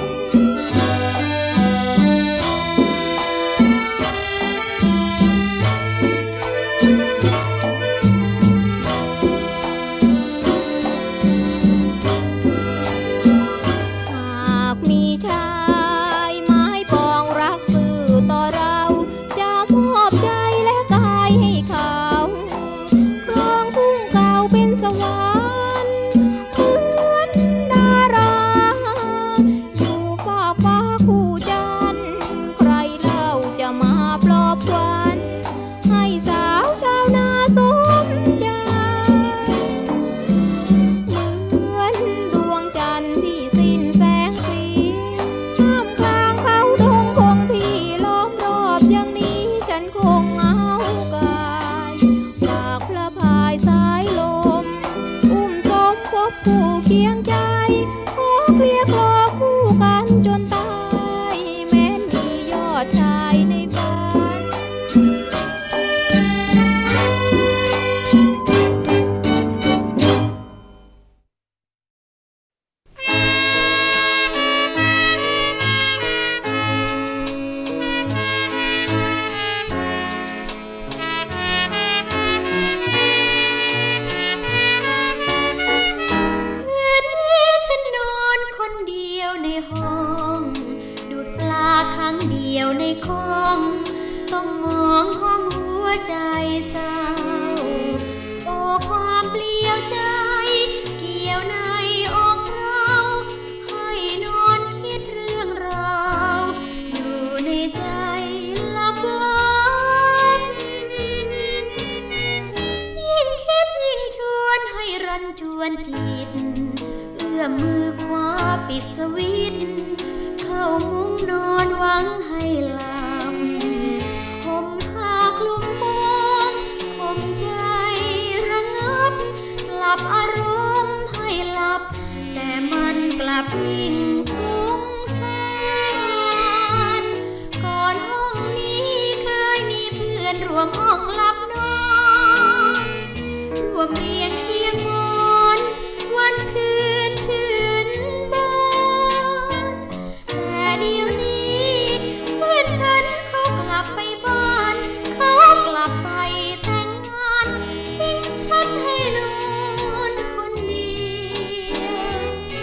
หากมีชายไม้ปองรักสื่อต่อเราจะมอบใจและกายให้เขาครองทุ่งเก่าเป็นสวรรค์เหมือนดาราอยู่ฟ้าฟ้าคู่จันทร์ใครเล่าจะมาปลอบขวัญให้สาวชาวนาสมใจเหมือนดวงจันทร์ที่สิ้นแสงสีท่ามกลางเขาดงพงพี่ล้อมรอบอย่างนี้ฉันคงเหงากายฝากพระพายสายลมอุ้มสมพบคู่เคียงใจขอเคลียร์คลอคู่กันจนตายแม้นมียอดชายในฝัน คืนนี้ฉันนอนคนเดียวในห้องดูดปลาครั้งเดียวในคลองต้องมองห้องหัวใจเศร้าโอ้ความเปลี่ยวใจเกี่ยวในอกเราให้นอนคิดเรื่องราวอยู่ในใจลับยิ่งคิดยิ่งชวนให้รันจวนจิตเอื้อมมือคว้าปิดสวิตช์เข้ามุ้งนอนหวังให้หลับห่มผ้าคลุมโปงข่มใจระงับกลับอารมณ์ให้หลับแต่มันกลับยิ่งฟุ้งซ่านก่อนห้องนี้เคยมีเพื่อนร่วมห้องหลับนอนร่วมเรียงเคียงมอนวันคืนชื่นบานแต่เดี๋ยวนี้เพื่อนฉันเขากลับไปบ้านเขากลับไปแต่งงานทิ้งฉันให้นอนคนเดียว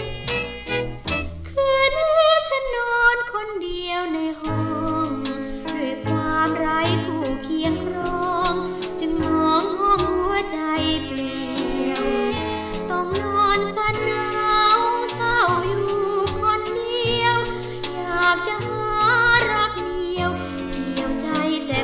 คืนนี้ฉันนอนคนเดียวในห้องด้วยความไร้คู่เคียงครองจึงมองห้องหัวใจเปลี่ยวต้องนอนสั่นหนาวเศร้าอยู่คนเดียวอยากจะหารักเดียวเกี่ยวใจแต่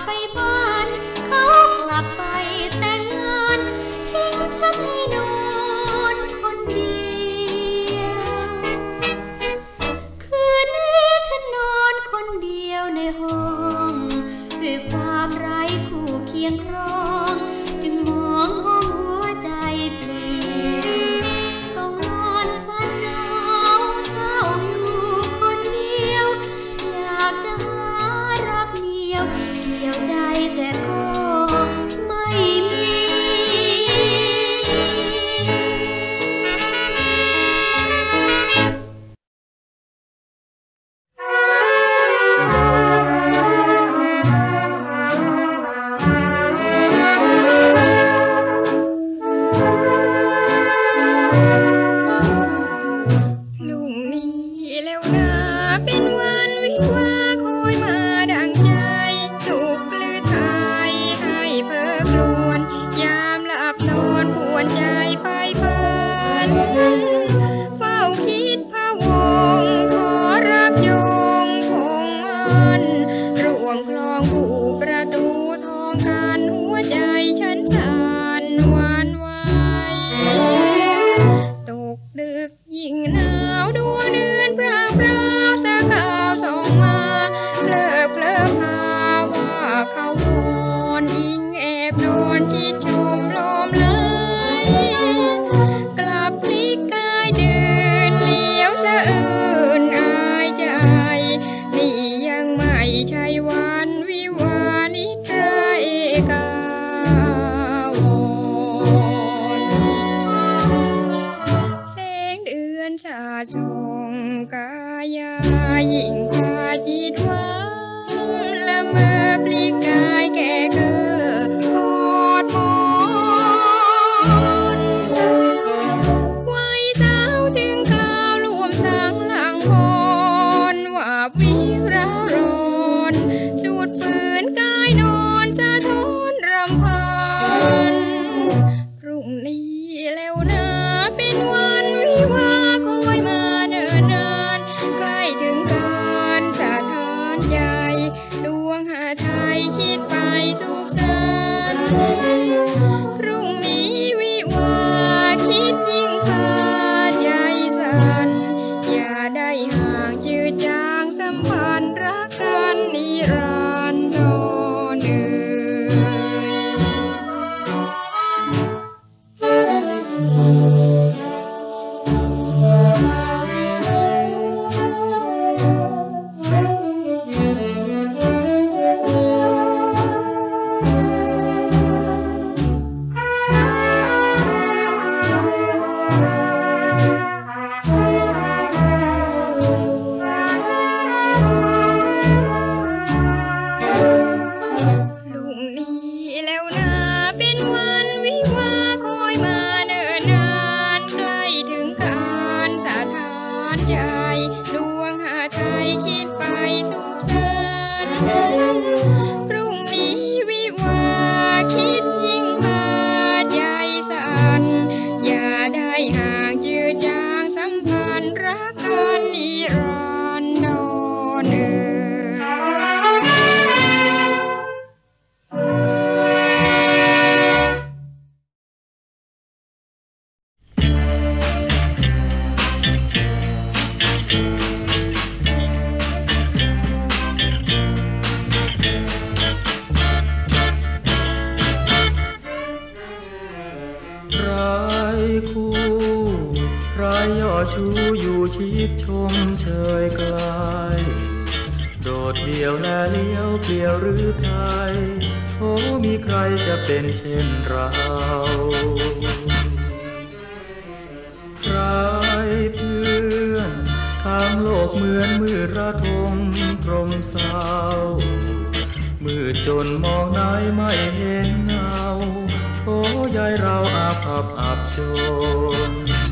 ไปบ้านเขากลับไปแต่งงานทิ้งฉันให้นอนคนเดียวคืนนี้ฉันนอนคนเดียวในห้องด้วยความไร้คู่เคียงครองจึงมองห้องหัวใจเปลี่ยวต้องนอนสั่นหนาวเศร้าอยู่คนเดียวอยากจะหารักเดียวเกี่ยวใจแต่ก็ไม่มีชูอยู่ชิดชมเชยกลายโดดเดี่ยวแลเลี้ยวเปลี่ยวหรือไทยโอ้มีใครจะเป็นเช่นเราใครเพื่อนข้ามโลกเหมือนมืดระทมพรมเศร้ามืดจนมองไหนไม่เห็นเงาโอ้ยายเราอับจน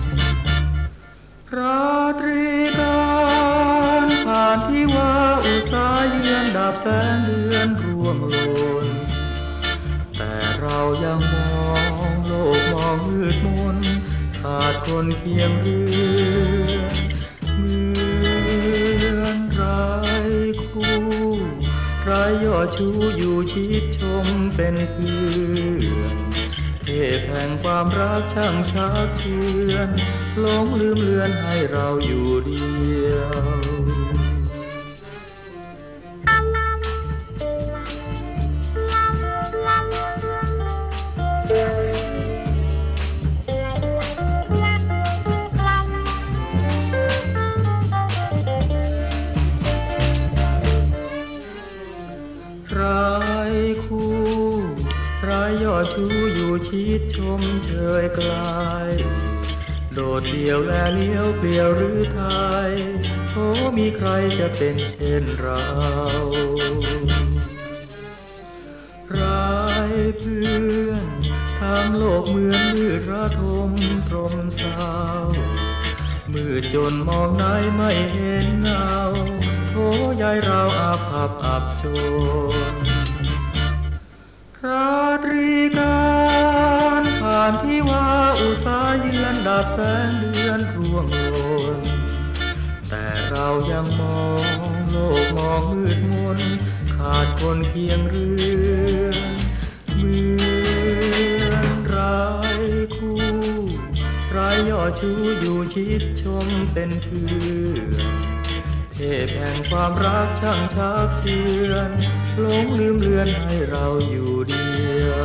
ราตรีการผ่านที่ว่าอุตสาห์เยือนดับแสงเดือนร่วงหล่นแต่เรายังมองโลกมองมืดมนขาดคนเคียงเรือนเหมือนไร้คู่รายย่อชูอยู่ชิดชมเป็นเพื่อนเทพแห่งความรักช่างชักเชือนหลงลืมเลือนให้เราอยู่เดียวย่อชูอยู่ชิดชมเชยไกลโดดเดี่ยวและเลี้ยวเปลี่ยวหรือไทยโอ้มีใครจะเป็นเช่นเราร้ายเพื่อนทำโลกเหมือนมืดระทมพรมเศร้ามืดจนมองไหนไม่เห็นเงาโอ้ยายเราอาภัพอับจนราตรีการผ่านที่ว่าอุตสาเยือนดับแสงเดือนร่วงหล่นแต่เรายังมองโลกมองมืดมนขาดคนเคียงเรือนเหมือนรายคู่รายย่อชูอยู่ชิดชมเป็นเพื่อนเทพแห่งความรักช่างชักเชือนหลงลืมเลือนให้เราอยู่เดียว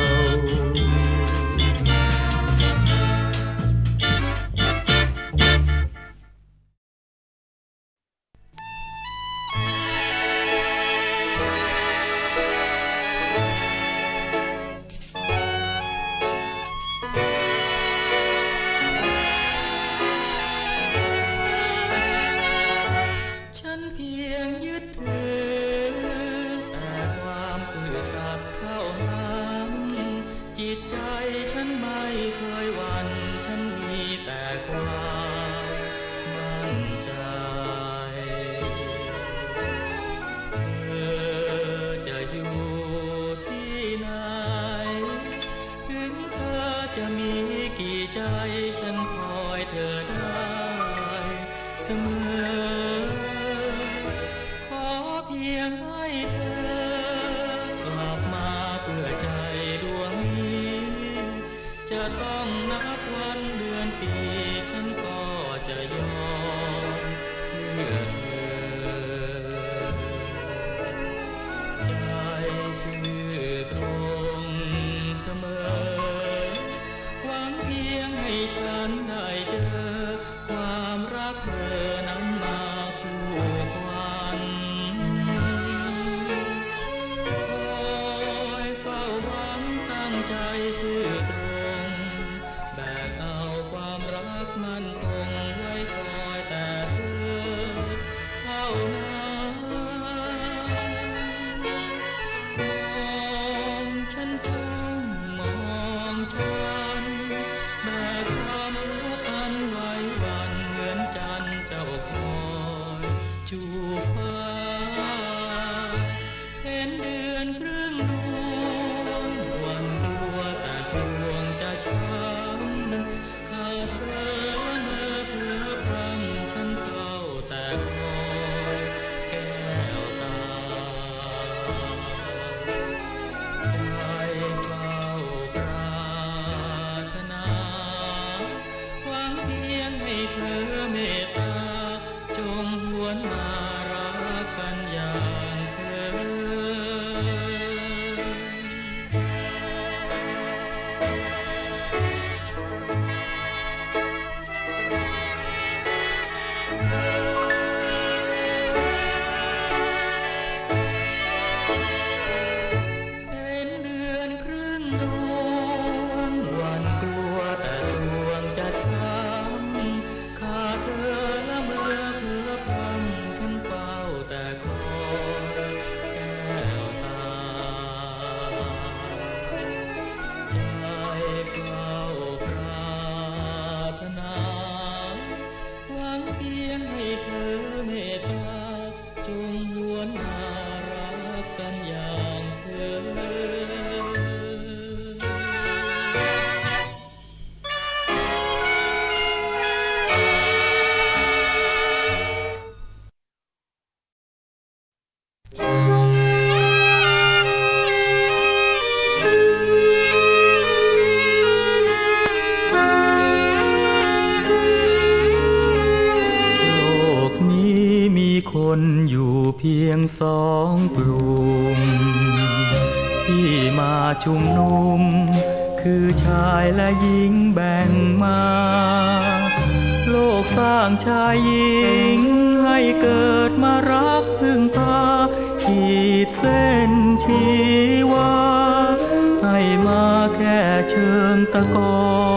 ที่มาชุมนุมคือชายและหญิงแบ่งมาโลกสร้างชายหญิงให้เกิดมารักพึ่งพาขีดเส้นชีวาให้มาแค่เชิงตะก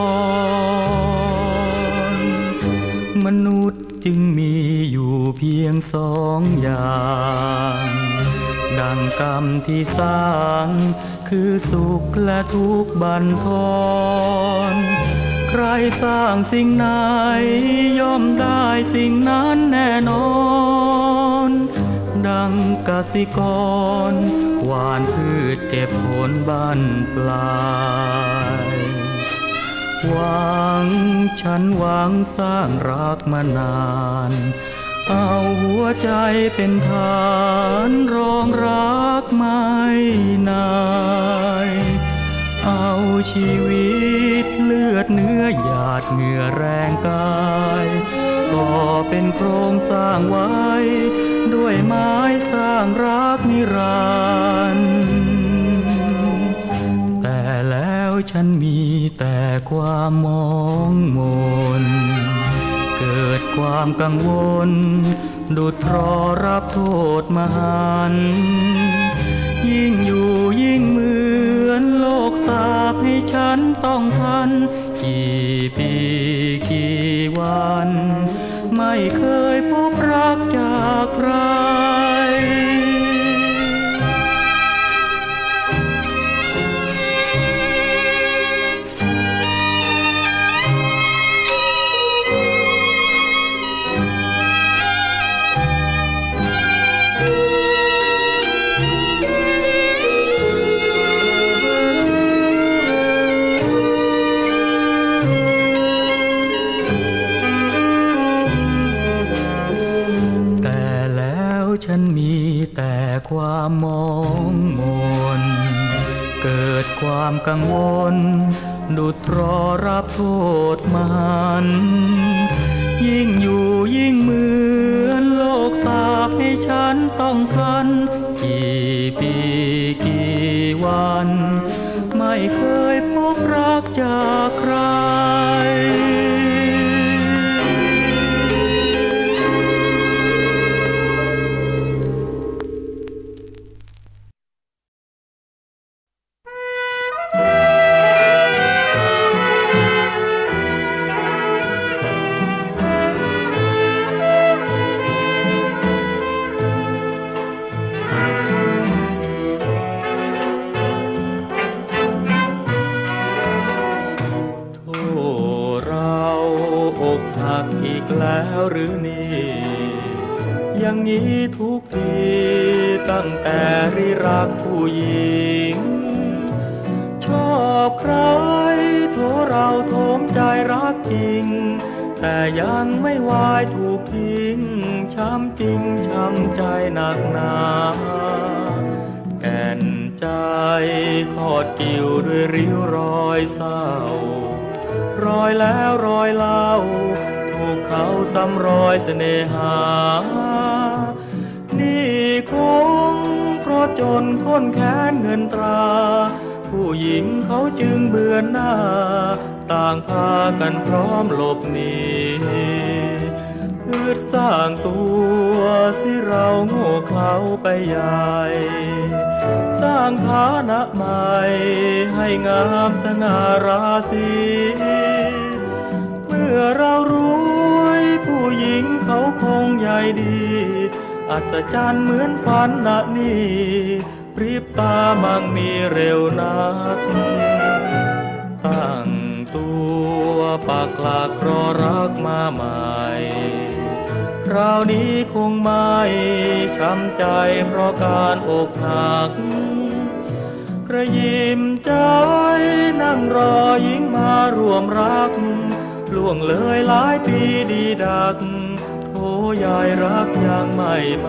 อนมนุษย์จึงมีอยู่เพียงสองอย่างดังกรรมที่สร้างคือสุขและทุกข์บั่นทอนใครสร้างสิ่งไหนย่อมได้สิ่งนั้นแน่นอนดังกสิกรหว่านพืชเก็บผลบั้นปลายหวังฉันหวังสร้างรักมานานเอาหัวใจเป็นฐานรองรักไม่นายเอาชีวิตเลือดเนื้อหยาดเหงื่อแรงกายก็เป็นโครงสร้างไว้ด้วยไม้สร้างรักนิรันดร์แต่แล้วฉันมีแต่ความมองมนเกิดความกังวลดุจรอรับโทษมหันต์ยิ่งอยู่ยิ่งเหมือนโลกสาปให้ฉันต้องทันกี่ปีกี่วันไม่เคยพบรักจากใครฉันมีแต่ความมองมนเกิดความกังวลดุจรอรับโทษมันยิ่งอยู่ยิ่งเหมือนโลกสาปให้ฉันต้องทันกี่ปีกี่วันไม่เคยพบรักจากใครอีกแล้วหรือนี่อย่างนี้ทุกทีตั้งแต่ริรักผู้หญิงชอบใครโทเราโถมใจรักจริงแต่ยังไม่วายถูกทิ้งช้ำจริงช้ำใจหนักหนาแก่นใจทอดกิ่วด้วยริ้วรอยเศร้ารอยแล้วรอยเล่าถูกเขาซ้ำรอยเสน่หานี่คงเพราะจนค้นแค้นเงินตราผู้หญิงเขาจึงเบือนหน้าต่างพากันพร้อมหลบหนีพืชสร้างตัวสิเราโง่เขลาไปใหญ่สร้างฐานะใหม่ให้งามสง่าราศีเมื่อเรารวยผู้หญิงเขาคงใหญ่ดีอัศจรรย์เหมือนฝันนะนี่พริบตามั่งมีเร็วนักตั้งตัวปักหลักรอรักมาใหม่คราวนี้คงไม่ช้ำใจเพราะการอกหักกระยิมใจนั่งรอหญิงมารวมรักล่วงเลยหลายปีดีดักโธ่ยายรักยังไม่มา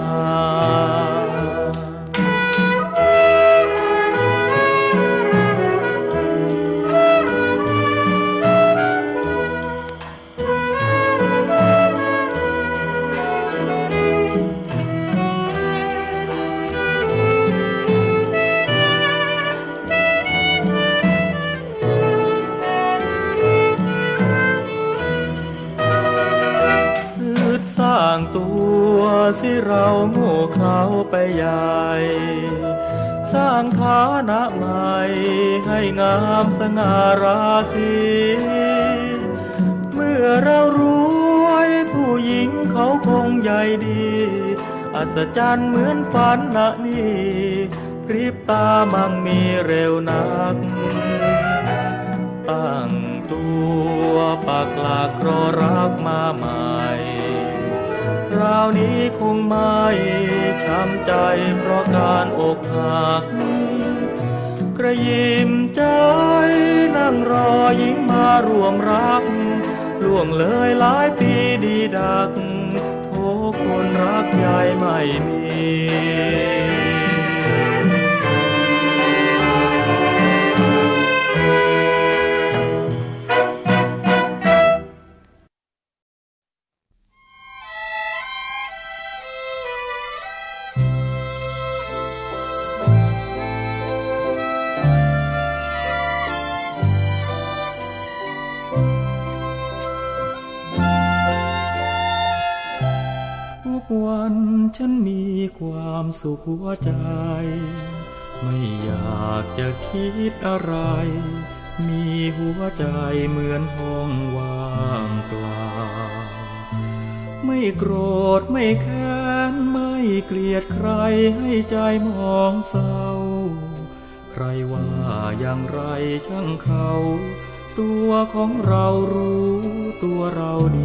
สิเราโง่เขาไปใหญ่สร้างฐานะใหม่ให้งามสง่าราศีเมื่อเรารวยผู้หญิงเขาคงใหญ่ดีอัศจรรย์เหมือนฝันนะนี่พริบตามั่งมีเร็วนักตั้งตัวปักหลักรอรักมาใหม่คราวนี้คงไม่ช้ำใจเพราะการอกหักกระยิมใจนั่งรอหญิงมาร่วมรักล่วงเลยหลายปีดีดักโทคนรักใหญ่ไม่มีวันฉันมีความสุขหัวใจไม่อยากจะคิดอะไรมีหัวใจเหมือนห้องว่างเปล่าไม่โกรธไม่แค้นไม่เกลียดใครให้ใจมองเศร้าใครว่าอย่างไรช่างเขาตัวของเรารู้ตัวเราดี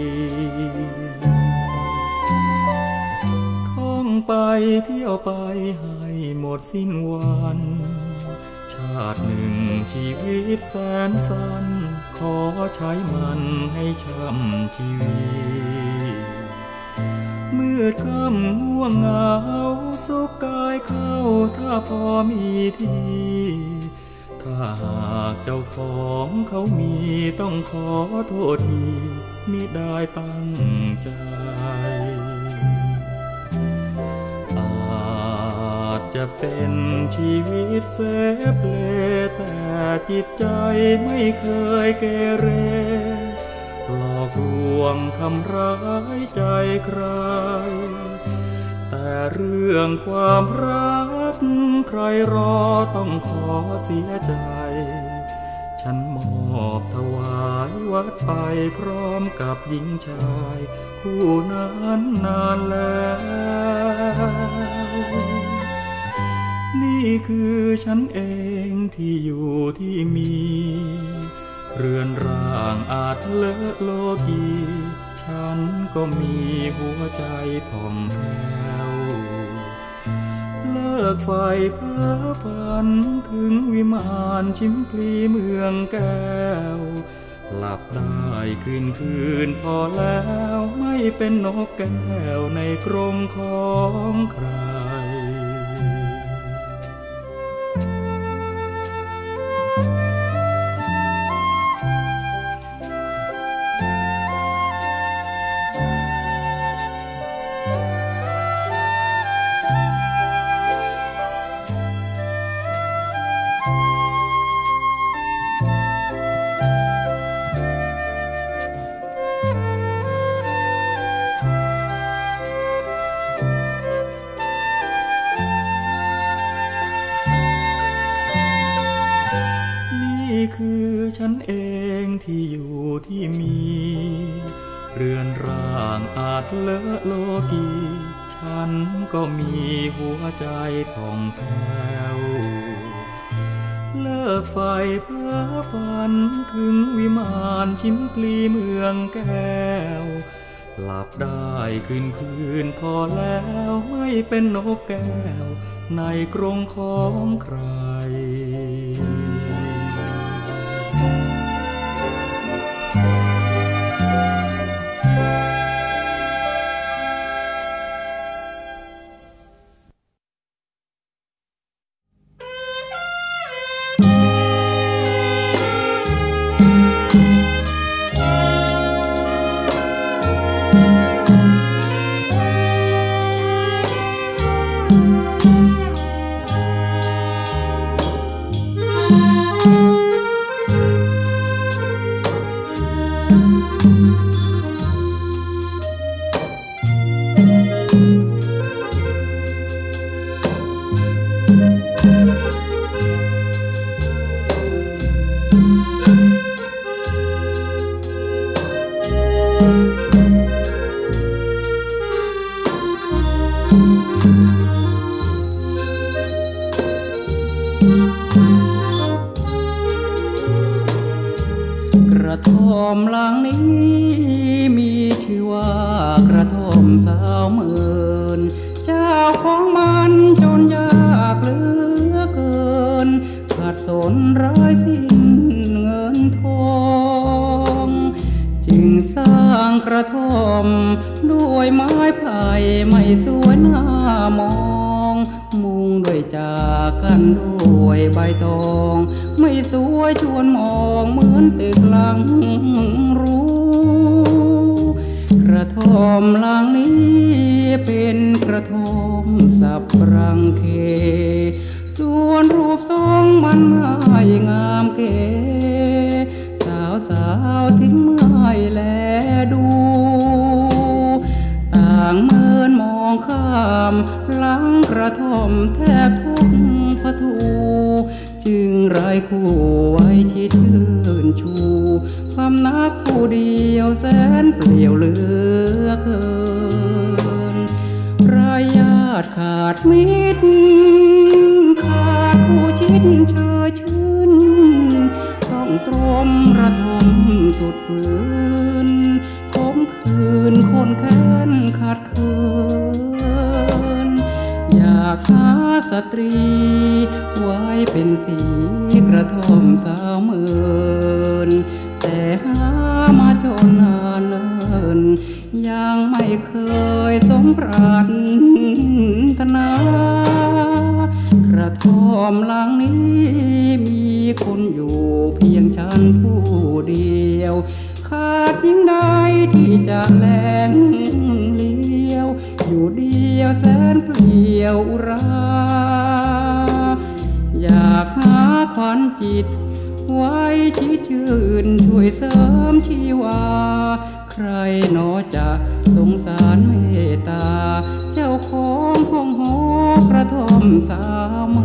ไปเที่ยวไปให้หมดสิ้นวันชาติหนึ่งชีวิตแสนสั้นขอใช้มันให้ช่ำชีวิตมืดค่ำง่วงเหงาสุขกายเข้าถ้าพอมีที่ถ้าหากเจ้าของเขามีต้องขอโทษทีมิได้ตั้งใจจะเป็นชีวิตเสพเลแต่จิตใจไม่เคยเกเรหลอกลวงทำร้ายใจใครแต่เรื่องความรักใครรอต้องขอเสียใจฉันมอบถวายวัดไปพร้อมกับหญิงชายคู่นั้นนานแล้วนี่คือฉันเองที่อยู่ที่มีเรือนร่างอาจเลอะโลกีฉันก็มีหัวใจผ่องแผ้วเลิกไฟเพ้อฝันถึงวิมานชิมพลีเมืองแก้วหลับได้คืนพอแล้วไม่เป็นนกแก้วในกรงของใครฉันเองที่อยู่ที่มีเรือนร่างอาจเลอะโลกีฉันก็มีหัวใจผ่องแผ้วเลิกไฟเพ้อฝันถึงวิมานชิมพลีเมืองแก้วหลับได้คืนพอแล้วไม่เป็นนกแก้วในกรงของใครเท่อมหลังนี้มีชื่อว่ากระท่อมสาวเมินเจ้าของมันจนยากเหลือเกินขาดสนร้ายสิ้นเงินทองจึงสร้างกระท่อมด้วยไม้ไผ่ไม่สวยหน้ามองมุงด้วยจากกันด้วยใบตองไม่สวยชวนมองเหมือนตึกหลังรู้กระท่อมหลังนี้เป็นกระท่อมสับรังเคส่วนรูปทรงมันไม่งามเก๋สาวทิ้งเมื่อยแลดูต่างเมินมองข้ามหลังกระท่อมแทบทุกพะทูจึงไร้คู่ไว้ชิดชื่นชูความนักผู้เดียวแสนเปลี่ยวเหลือเกินรายญาติขาดมิตรขาดคู่ชิดเชยชื่นต้องตรมระทมสุดฝืนคมคืนคนแค้นขาดเคินอยากหาสตรีไว้เป็นสีกระท่อมสาวเมินแต่หามาจนนานเนินยังไม่เคยสมปรารถนากระท่อมหลังนี้มีคนอยู่เพียงฉันผู้เดียวขาดยิ่งใดที่จะแลงเลี้ยวอยู่เดียวแสนเปลี่ยวอุราอยากหาขวัญจิตไว้ที่ชื่นช่วยเสริมชีวาใครหนอจะสงสารเมตตาเจ้าของห้องหอกระท่อมสาวเมิ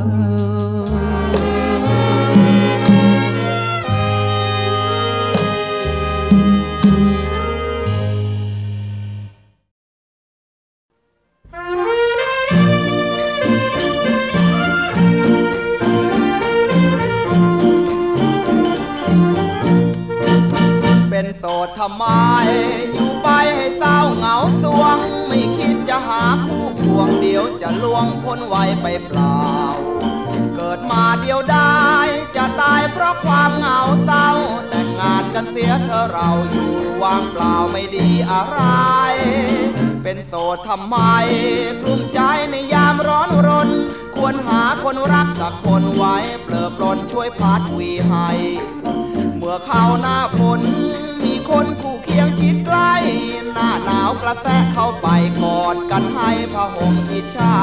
เป็นโสดทำไมอยู่ไปให้เศร้าเหงาสวงไม่คิดจะหาคู่ควงเดี๋ยวจะล่วงพ้นวัยไปเปล่าเกิดมาเดียวได้จะตายเพราะความเหงาเศร้าแต่งงานกันเสียเธอเราอยู่ว่างเปล่าไม่ดีอะไรเป็นโสดทำไมกลุ้มใจในยามร้อนรนควรหาคนรักสักคนไว้เปลือปลนช่วยพัดวีให้เมื่อเข้าหน้าฝนมีคนคู่เคียงชิดใกล้หน้าหนาวกระแทกเข้าไปกอดกันให้พะห่มอิจฉา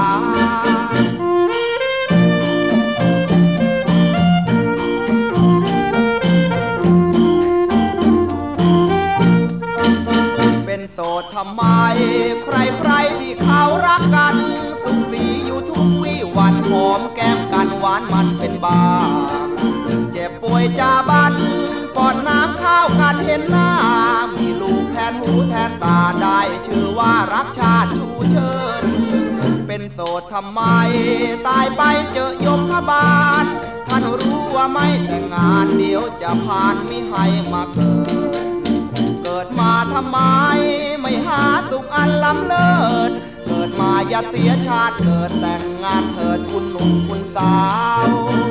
เป็นโสดทำไมใครที่เขารักกันสุขสีอยู่ทุกวี่วันหอมแก้มกันหวานมันเป็นบ้าเจ็บป่วยจาบันป้อนน้ำข้าวกันเห็นหน้ามีลูกแทนหูแทนตาได้ชื่อว่ารักชาติชูเชิญเป็นโสดทำไมตายไปเจอยมบาลท่านรู้ว่าไม่แต่งงานเดี๋ยวจะผ่านมิให้มาเกิดมาทำไมไม่หาสุขอันล้ำเลิศเกิดมาอย่าเสียชาติเกิดแต่งงานเถิดคุณหนุ่มคุณสาว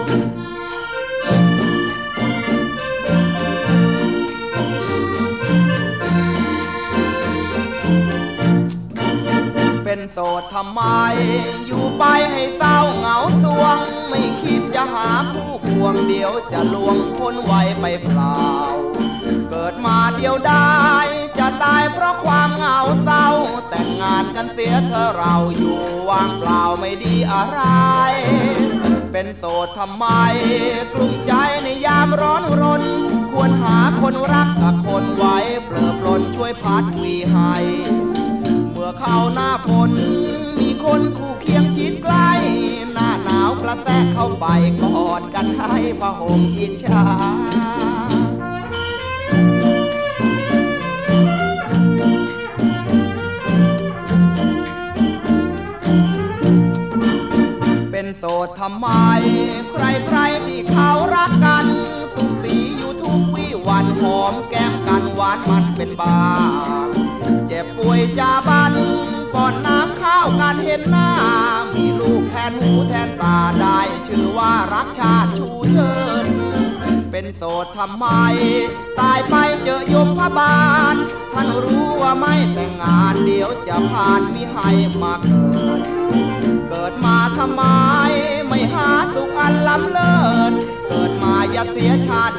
เป็นโสดทำไมอยู่ไปให้เศร้าเหงาสวงไม่คิดจะหาคู่ควงเดี๋ยวจะล่วงพ้นวัยไปเปล่าเกิดมาเดียวได้จะตายเพราะความเหงาเศร้าแต่งงานกันเสียเธอเราอยู่ว่างเปล่าไม่ดีอะไรเป็นโสดทำไมกลุ้มใจในยามร้อนรนควรหาคนรักสักคนไว้เปลือปลนช่วยพัดวีให้เมื่อเข้าหน้าฝนมีคนคู่เคียงชิดใกล้หน้าหนาวกระแทกเข้าไปกอดกันให้พะห่มอิจฉา โสดทำไมใครๆที่เขารักกันสุขสีอยู่ทุกวี่วันหอมแก้หวานมันเป็นบาเจ็บป่วยจาบันก่อนน้ำข้าวกันเห็นหน้ามีลูกแทนหูแทนตาได้ชื่อว่ารักชาติชูเชิญเป็นโสดทำไมตายไปเจอยมพบาลท่านรู้ว่าไม่แต่งงานเดี๋ยวจะผ่านมิให้มาเกิดมาทำไมไม่หาสุขอันล้ำเลิศเกิดมาอย่าเสียชาติ